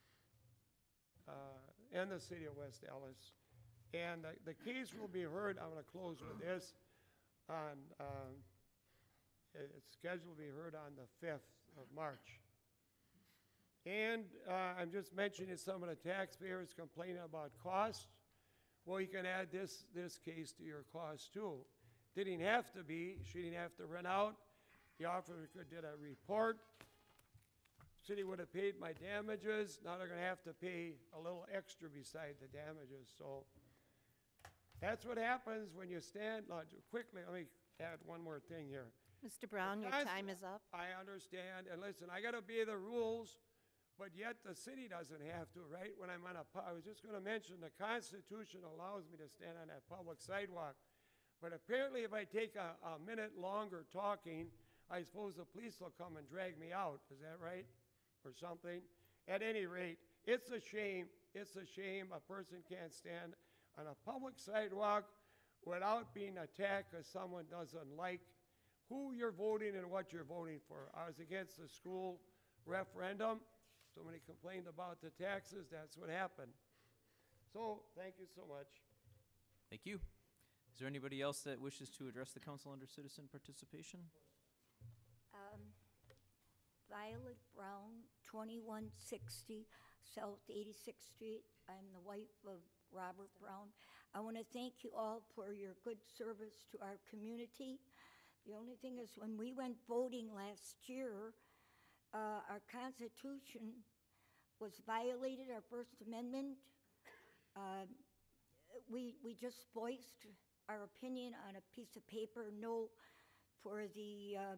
uh, and the city of West Allis. And the, the case will be heard, I'm going to close with this, on, um, it's scheduled to be heard on the fifth of March. And uh, I'm just mentioning some of the taxpayers complaining about cost. Well, you can add this, this case to your cost too. Didn't have to be, she didn't have to rent out. The officer did a report. City would have paid my damages. Now they're going to have to pay a little extra beside the damages. So that's what happens when you stand. Uh, quickly, let me add one more thing here. Mister Brown, your Because time is up. I understand. And listen, I got to obey the rules, but yet the city doesn't have to, right? When I'm on a, pu- I was just going to mention the Constitution allows me to stand on that public sidewalk. But apparently if I take a, a minute longer talking, I suppose the police will come and drag me out. Is that right? Or something? At any rate, it's a shame. It's a shame a person can't stand on a public sidewalk without being attacked because someone doesn't like who you're voting and what you're voting for. I was against the school referendum. Somebody complained about the taxes. That's what happened. So, thank you so much. Thank you. Is there anybody else that wishes to address the council under citizen participation? Um, Violet Brown, twenty-one sixty South eighty-sixth Street. I'm the wife of Robert Brown. I want to thank you all for your good service to our community. The only thing is, when we went voting last year, uh, our Constitution was violated, our First Amendment. Uh, we, we just voiced our opinion on a piece of paper, no for the, um,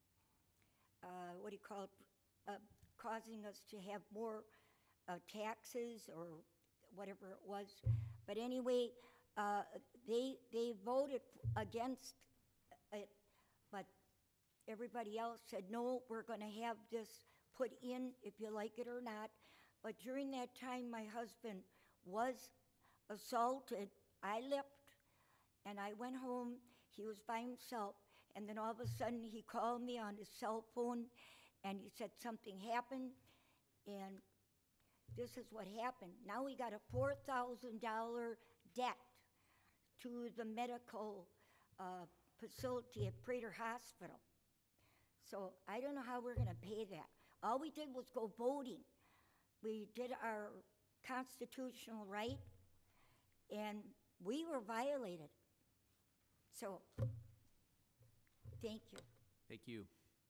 uh, what do you call it, uh, causing us to have more uh, taxes or whatever it was. But anyway, uh, they, they voted against it, but everybody else said, no, we're going to have this put in if you like it or not. But during that time, my husband was assaulted. I left and I went home. He was by himself. And then all of a sudden, he called me on his cell phone and he said something happened. And this is what happened. Now we got a four thousand dollar debt to the medical uh, facility at Prater Hospital. So I don't know how we're gonna pay that. All we did was go voting. We did our constitutional right, and we were violated. So, thank you. Thank you.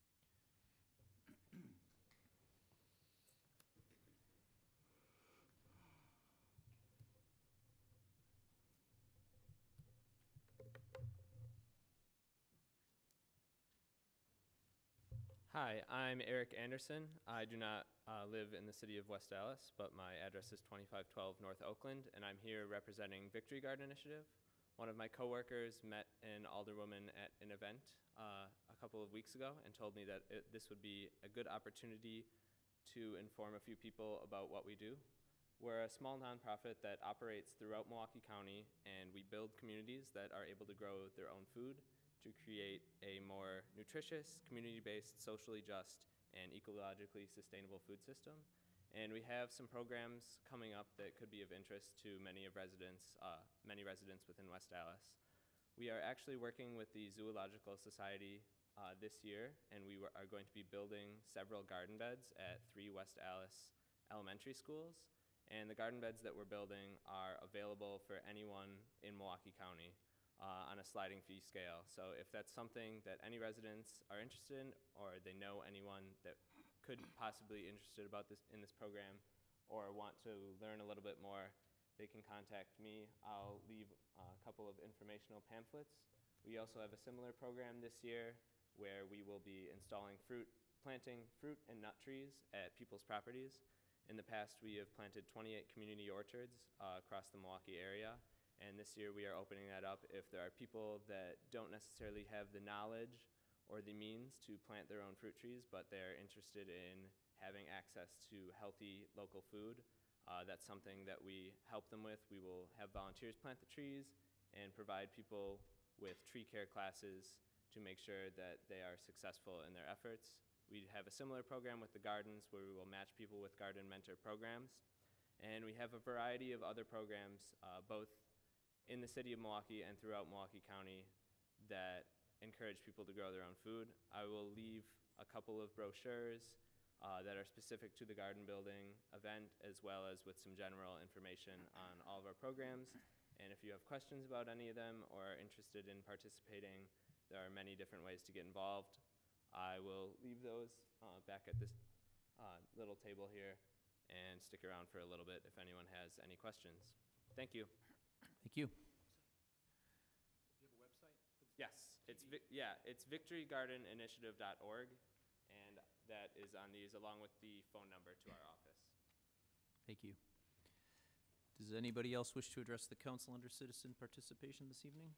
Hi, I'm Eric Anderson. I do not uh, live in the city of West Allis, but my address is twenty-five twelve North Oakland, and I'm here representing Victory Garden Initiative. One of my coworkers met an alderwoman at an event uh, a couple of weeks ago and told me that it, this would be a good opportunity to inform a few people about what we do. We're a small nonprofit that operates throughout Milwaukee County, and we build communities that are able to grow their own food to create a more nutritious, community-based, socially just, and ecologically sustainable food system. And we have some programs coming up that could be of interest to many of residents, uh, many residents within West Allis. We are actually working with the Zoological Society uh, this year, and we are going to be building several garden beds at three West Allis elementary schools. And the garden beds that we're building are available for anyone in Milwaukee County uh, on a sliding fee scale. So if that's something that any residents are interested in, or they know anyone that could possibly be interested about this in this program, or want to learn a little bit more, they can contact me. I'll leave a couple of informational pamphlets. We also have a similar program this year where we will be installing fruit, planting fruit and nut trees at people's properties. In the past, we have planted twenty-eight community orchards uh, across the Milwaukee area, and this year we are opening that up if there are people that don't necessarily have the knowledge or the means to plant their own fruit trees, but they're interested in having access to healthy local food. Uh, that's something that we help them with. We will have volunteers plant the trees and provide people with tree care classes to make sure that they are successful in their efforts. We have a similar program with the gardens where we will match people with garden mentor programs. And we have a variety of other programs, uh, both in the city of Milwaukee and throughout Milwaukee County, that encourage people to grow their own food. I will leave a couple of brochures uh, that are specific to the garden building event, as well as with some general information on all of our programs. And if you have questions about any of them or are interested in participating, there are many different ways to get involved. I will leave those uh, back at this uh, little table here and stick around for a little bit if anyone has any questions. Thank you. Thank you. Do you have a website? Yes, it's vi- yeah, it's victory garden initiative dot org, and that is on these along with the phone number to our office. Thank you. Does anybody else wish to address the council under citizen participation this evening?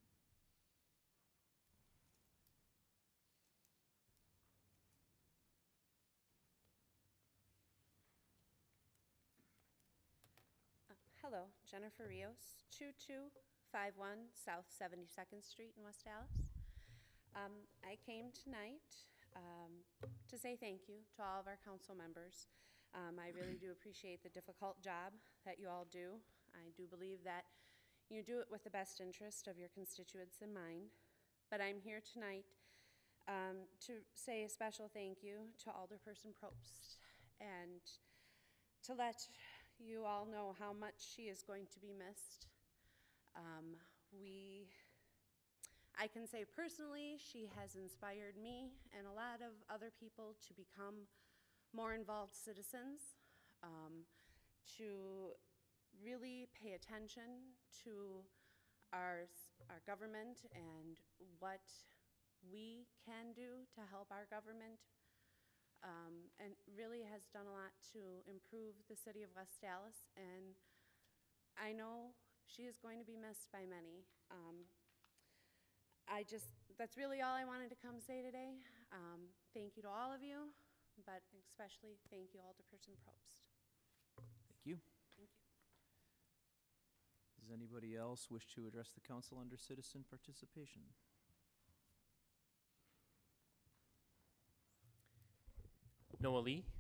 Hello, Jennifer Rios, two two five one South seventy-second Street in West Allis. Um, I came tonight um, to say thank you to all of our council members. Um, I really do appreciate the difficult job that you all do. I do believe that you do it with the best interest of your constituents in mind. But I'm here tonight um, to say a special thank you to Alderperson Probst and to let you all know how much she is going to be missed. Um, we, I can say personally, she has inspired me and a lot of other people to become more involved citizens, um, to really pay attention to our, our government and what we can do to help our government. Um, and really has done a lot to improve the city of West Allis, and I know she is going to be missed by many. Um, I just, that's really all I wanted to come say today. Um, thank you to all of you, but especially thank you, Alderperson Probst. Thank you. Thank you. Does anybody else wish to address the council under citizen participation? Noah Lee,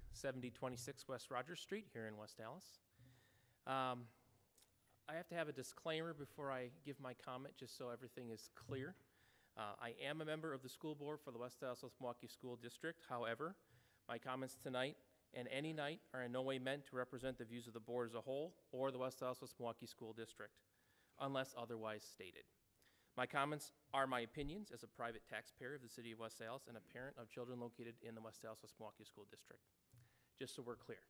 seventy twenty-six West Rogers Street here in West Allis. Um, I have to have a disclaimer before I give my comment, just so everything is clear. Uh, I am a member of the school board for the West Allis Milwaukee School District. However, my comments tonight and any night are in no way meant to represent the views of the board as a whole or the West Allis Milwaukee School District, unless otherwise stated. My comments are my opinions as a private taxpayer of the city of West Allis and a parent of children located in the West Allis Milwaukee School District, just so we're clear.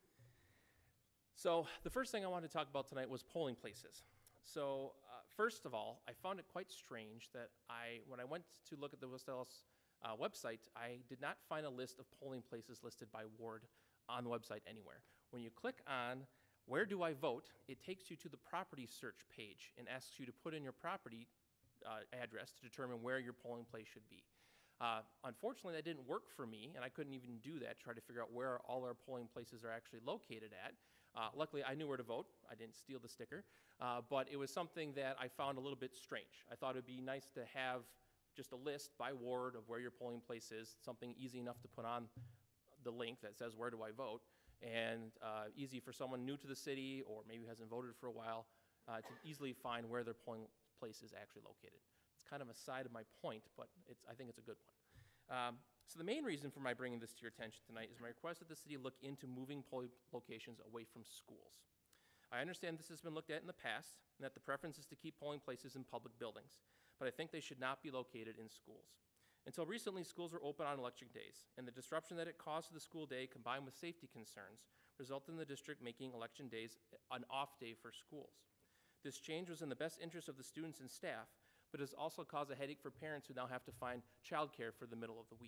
So the first thing I wanted to talk about tonight was polling places. So uh, first of all, I found it quite strange that I, when I went to look at the West Allis uh, website, I did not find a list of polling places listed by ward on the website anywhere. When you click on where do I vote, it takes you to the property search page and asks you to put in your property uh, address to determine where your polling place should be. Uh, unfortunately, that didn't work for me, and I couldn't even do that, try to figure out where all our polling places are actually located at. Uh, luckily, I knew where to vote. I didn't steal the sticker, uh, but it was something that I found a little bit strange. I thought it would be nice to have just a list by ward of where your polling place is, something easy enough to put on the link that says, where do I vote? And uh, easy for someone new to the city or maybe hasn't voted for a while uh, to easily find where their polling place is actually located. It's kind of a side of my point, but it's, I think it's a good one. Um, so the main reason for my bringing this to your attention tonight is my request that the city look into moving polling locations away from schools. I understand this has been looked at in the past and that the preference is to keep polling places in public buildings, but I think they should not be located in schools. Until recently, schools were open on election days, and the disruption that it caused to the school day combined with safety concerns resulted in the district making election days an off day for schools. This change was in the best interest of the students and staff, but has also caused a headache for parents who now have to find childcare for the middle of the week.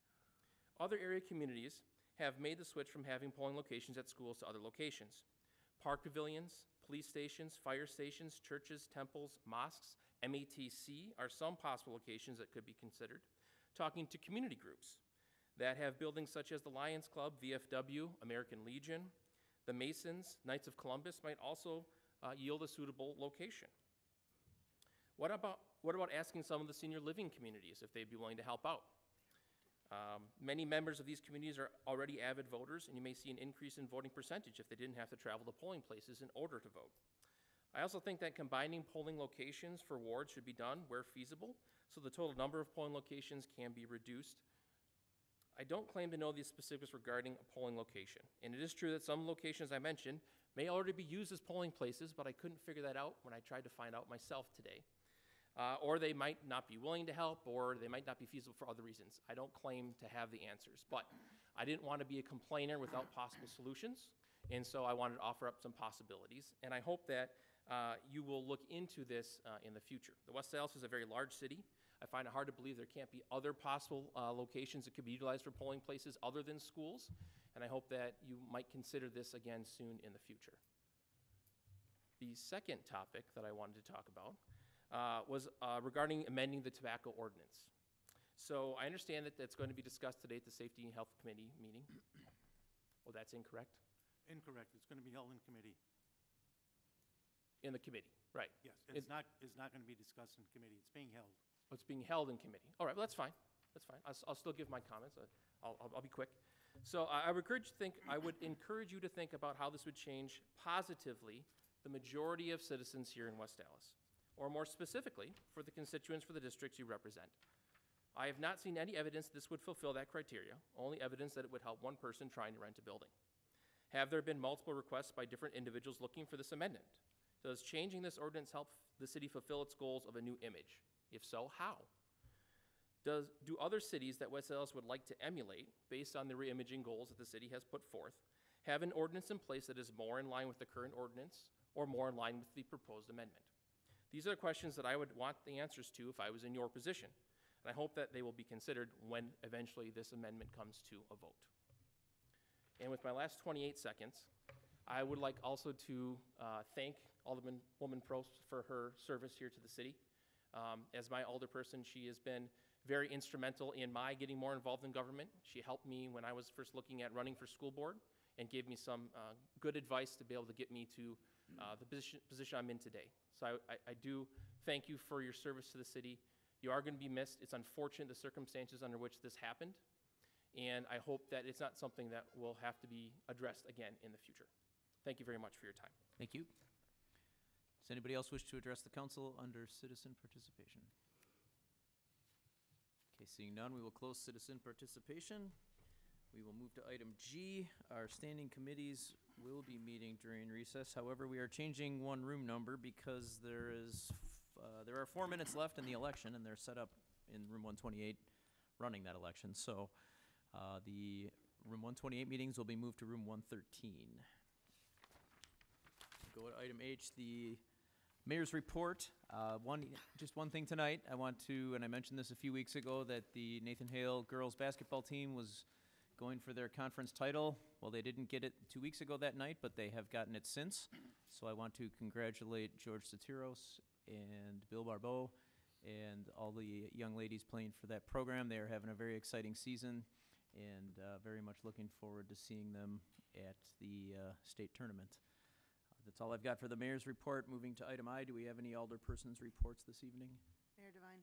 Other area communities have made the switch from having polling locations at schools to other locations. Park pavilions, police stations, fire stations, churches, temples, mosques, M A T C are some possible locations that could be considered. Talking to community groups that have buildings such as the Lions Club, V F W, American Legion, the Masons, Knights of Columbus might also uh, yield a suitable location. What about, what about asking some of the senior living communities if they'd be willing to help out? Um, many members of these communities are already avid voters, and you may see an increase in voting percentage if they didn't have to travel to polling places in order to vote. I also think that combining polling locations for wards should be done where feasible, so the total number of polling locations can be reduced. I don't claim to know the specifics regarding a polling location, and it is true that some locations I mentioned may already be used as polling places, but I couldn't figure that out when I tried to find out myself today. Uh, or they might not be willing to help, or they might not be feasible for other reasons. I don't claim to have the answers, but I didn't want to be a complainer without possible solutions, and so I wanted to offer up some possibilities, and I hope that uh, you will look into this uh, in the future. The West Allis is a very large city. I find it hard to believe there can't be other possible uh, locations that could be utilized for polling places other than schools, and I hope that you might consider this again soon in the future. The second topic that I wanted to talk about Uh, was uh, regarding amending the tobacco ordinance. So I understand that that's going to be discussed today at the Safety and Health Committee meeting. Well, that's incorrect? Incorrect. It's going to be held in committee. In the committee, right. Yes, it's not, it's not going to be discussed in committee. It's being held. Oh, it's being held in committee. All right, well, that's fine. That's fine. I'll, s- I'll still give my comments. Uh, I'll, I'll, I'll be quick. So I, I would encourage, think, I would encourage you to think about how this would change positively the majority of citizens here in West Allis, or more specifically, for the constituents for the districts you represent. I have not seen any evidence this would fulfill that criteria, only evidence that it would help one person trying to rent a building. Have there been multiple requests by different individuals looking for this amendment? Does changing this ordinance help the city fulfill its goals of a new image? If so, how? Does, do other cities that West Allis would like to emulate, based on the reimaging goals that the city has put forth, have an ordinance in place that is more in line with the current ordinance or more in line with the proposed amendment? These are questions that I would want the answers to if I was in your position, and I hope that they will be considered when eventually this amendment comes to a vote. And with my last twenty-eight seconds, I would like also to uh, thank Alderwoman Probst for her service here to the city. Um, as my alderperson, she has been very instrumental in my getting more involved in government. She helped me when I was first looking at running for school board and gave me some uh, good advice to be able to get me to uh, the position, position I'm in today. So I, I, I do thank you for your service to the city. You are going to be missed. It's unfortunate the circumstances under which this happened. and I hope that it's not something that will have to be addressed again in the future. Thank you very much for your time. Thank you. Does anybody else wish to address the council under citizen participation? Okay, seeing none, we will close citizen participation. We will move to item G. Our standing committees will be meeting during recess. However, we are changing one room number because there is, uh, there are four minutes left in the election, and they're set up in room one twenty-eight running that election. So uh, the room one twenty-eight meetings will be moved to room one thirteen. Go to item H, the mayor's report. Uh, one, just one thing tonight. I want to, and I mentioned this a few weeks ago, that the Nathan Hale girls basketball team was going for their conference title. Well, they didn't get it two weeks ago that night, but they have gotten it since. So I want to congratulate George Sotiros and Bill Barbeau and all the young ladies playing for that program. They are having a very exciting season, and uh, very much looking forward to seeing them at the uh, state tournament. That's all I've got for the mayor's report. Moving to item I, do we have any alderpersons' reports this evening? Mayor Devine.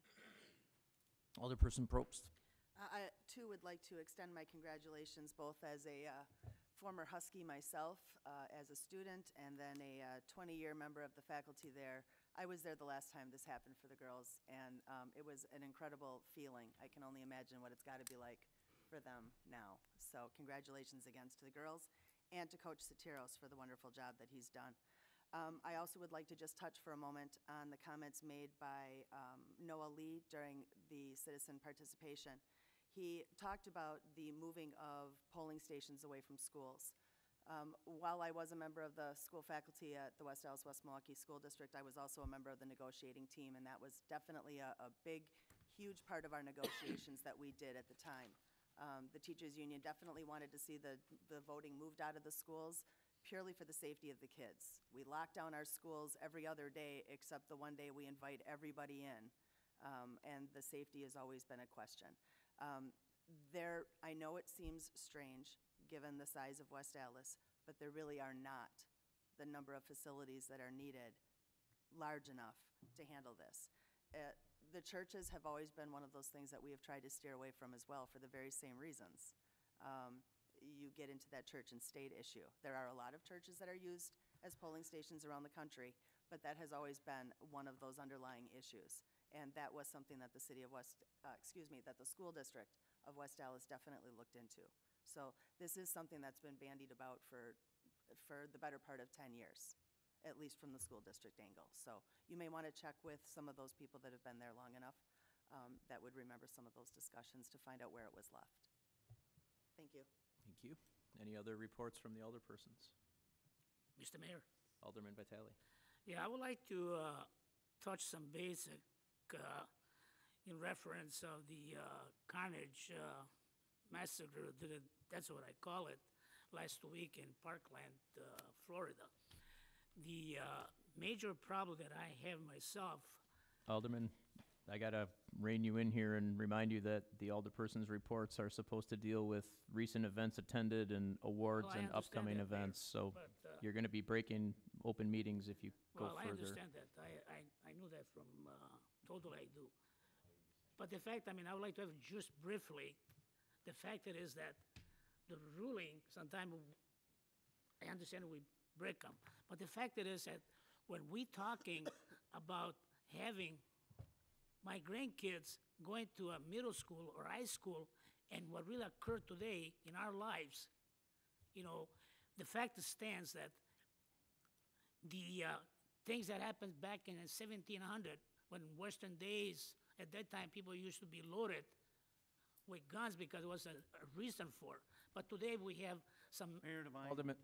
Alderperson Probst. Uh, I, too, would like to extend my congratulations both as a uh, former Husky myself, uh, as a student, and then a twenty-year member of the faculty there. I was there the last time this happened for the girls, and um, it was an incredible feeling. I can only imagine what it's got to be like for them now. So congratulations again to the girls, and to Coach Sotiros for the wonderful job that he's done. Um, I also would like to just touch for a moment on the comments made by um, Noah Lee during the citizen participation. He talked about the moving of polling stations away from schools. Um, while I was a member of the school faculty at the West Allis West Milwaukee School District, I was also a member of the negotiating team, and that was definitely a, a big, huge part of our negotiations that we did at the time. Um, the teachers union definitely wanted to see the, the voting moved out of the schools purely for the safety of the kids. We lock down our schools every other day except the one day we invite everybody in, um, and the safety has always been a question. Um, there, I know it seems strange given the size of West Allis, but there really are not the number of facilities that are needed large enough to handle this. Uh, The churches have always been one of those things that we have tried to steer away from as well for the very same reasons. Um, you get into that church and state issue. There are a lot of churches that are used as polling stations around the country, but that has always been one of those underlying issues. And that was something that the city of West, uh, excuse me, that the school district of West Allis definitely looked into. So this is something that's been bandied about for, for the better part of ten years. At least from the school district angle. So you may want to check with some of those people that have been there long enough um, that would remember some of those discussions to find out where it was left. Thank you. Thank you. Any other reports from the alderpersons? Mister Mayor. Alderman Vitale. Yeah, I would like to uh, touch some basic uh, in reference of the uh, carnage uh, massacre, that- that's what I call it, last week in Parkland, uh, Florida. The uh, major problem that I have myself. Alderman, I gotta rein you in here and remind you that the alderperson's reports are supposed to deal with recent events attended and awards Well, I and understand upcoming that, Mayor, events. So but, uh, you're gonna be breaking open meetings if you go Well, I further. understand that. I, I, I knew that from, uh, totally I do. But the fact, I mean, I would like to have just briefly, the fact it is that the ruling, sometimes I understand we break them, but the fact it is that when we talking about having my grandkids going to a middle school or high school, and what really occurred today in our lives, you know, the fact stands that the uh, things that happened back in seventeen hundred, when Western days, at that time, people used to be loaded with guns because it was a, a reason for. But today we have some. Mayor Devine. Alderman,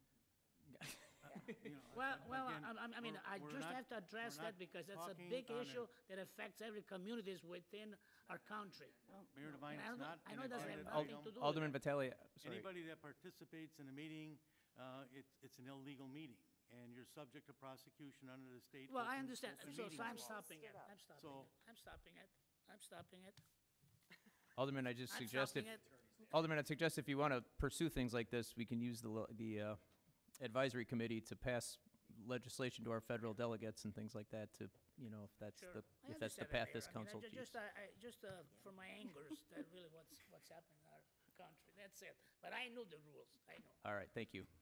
You know, Well, a- well, again, I, I mean, we're- I we're just not- have to address we're that not because that's a talking big on issue that affects every communities within our country. Mayor Devine, And I it's know- not I an know it doesn't have agenda nothing item. to do with Alderman it. Vitale, sorry. Anybody that participates in a meeting, uh, it's, it's an illegal meeting, and you're subject to prosecution under the state. Well, I open- understand, open so, meetings so I'm law. stopping it, I'm stopping So- it, I'm stopping it, I'm stopping it. Alderman, I just I'm suggest if, stopping it. Alderman, I'd suggest if you want to pursue things like this, we can use the, lo- the uh, advisory committee to pass legislation to our federal delegates and things like that to, you know, if that's Sure. the, I if that's the understand that, path this Mayor. I mean, I council ju- chooses. Just, I, I, just uh, for my angers, that really what's, what's happening are. country, that's it. But I know the rules, I know. All right, thank you.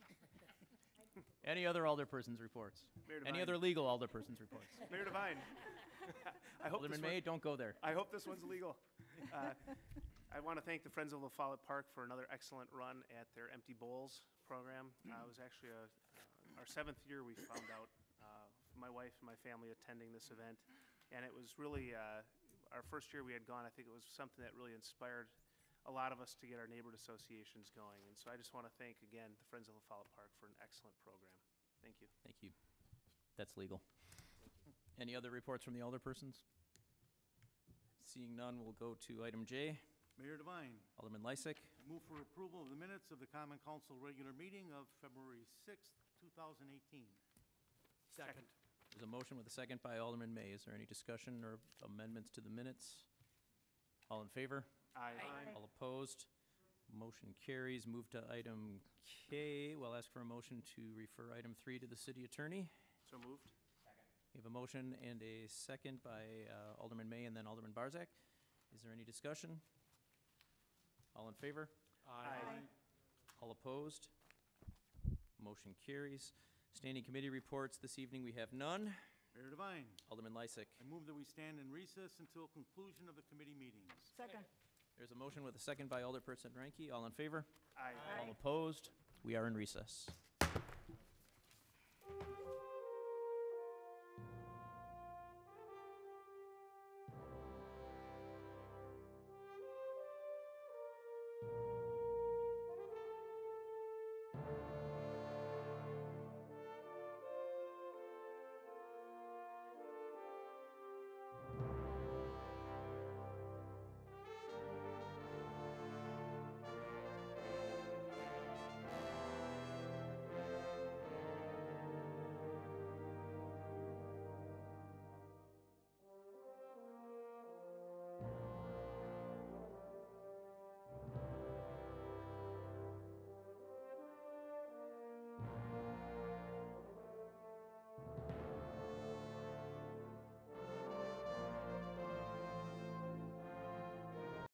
Any other alderpersons' reports? Mayor Any Devine. other legal alderpersons' reports? Mayor Devine. I hope Alderman this one- May, don't go there. I hope this one's legal. Uh, I want to thank the Friends of La Follette Park for another excellent run at their Empty Bowls program. Uh, it was actually a, uh, our seventh year we found out, uh, my wife and my family attending this event. And it was really, uh, our first year we had gone, I think it was something that really inspired a lot of us to get our neighborhood associations going. And so I just want to thank again the Friends of La Follette Park for an excellent program. Thank you. Thank you. That's legal. Any other reports from the alderpersons? Seeing none, we'll go to item J. Mayor Devine. Alderman Lysick. I move for approval of the minutes of the Common Council regular meeting of February sixth, two thousand eighteen. Second. There's a motion with a second by Alderman May. Is there any discussion or amendments to the minutes? All in favor? Aye. All opposed? Motion carries. Move to item K. We'll ask for a motion to refer item three to the city attorney. So moved. We have a motion and a second by uh, Alderman May and then Alderman Barzak. Is there any discussion? All in favor? Aye. All opposed? Motion carries. Standing committee reports. This evening we have none. Mayor Devine. Alderman Lysick. I move that we stand in recess until conclusion of the committee meetings. Second. There's a motion with a second by Alderperson Ranky. All in favor? Aye. All opposed? We are in recess.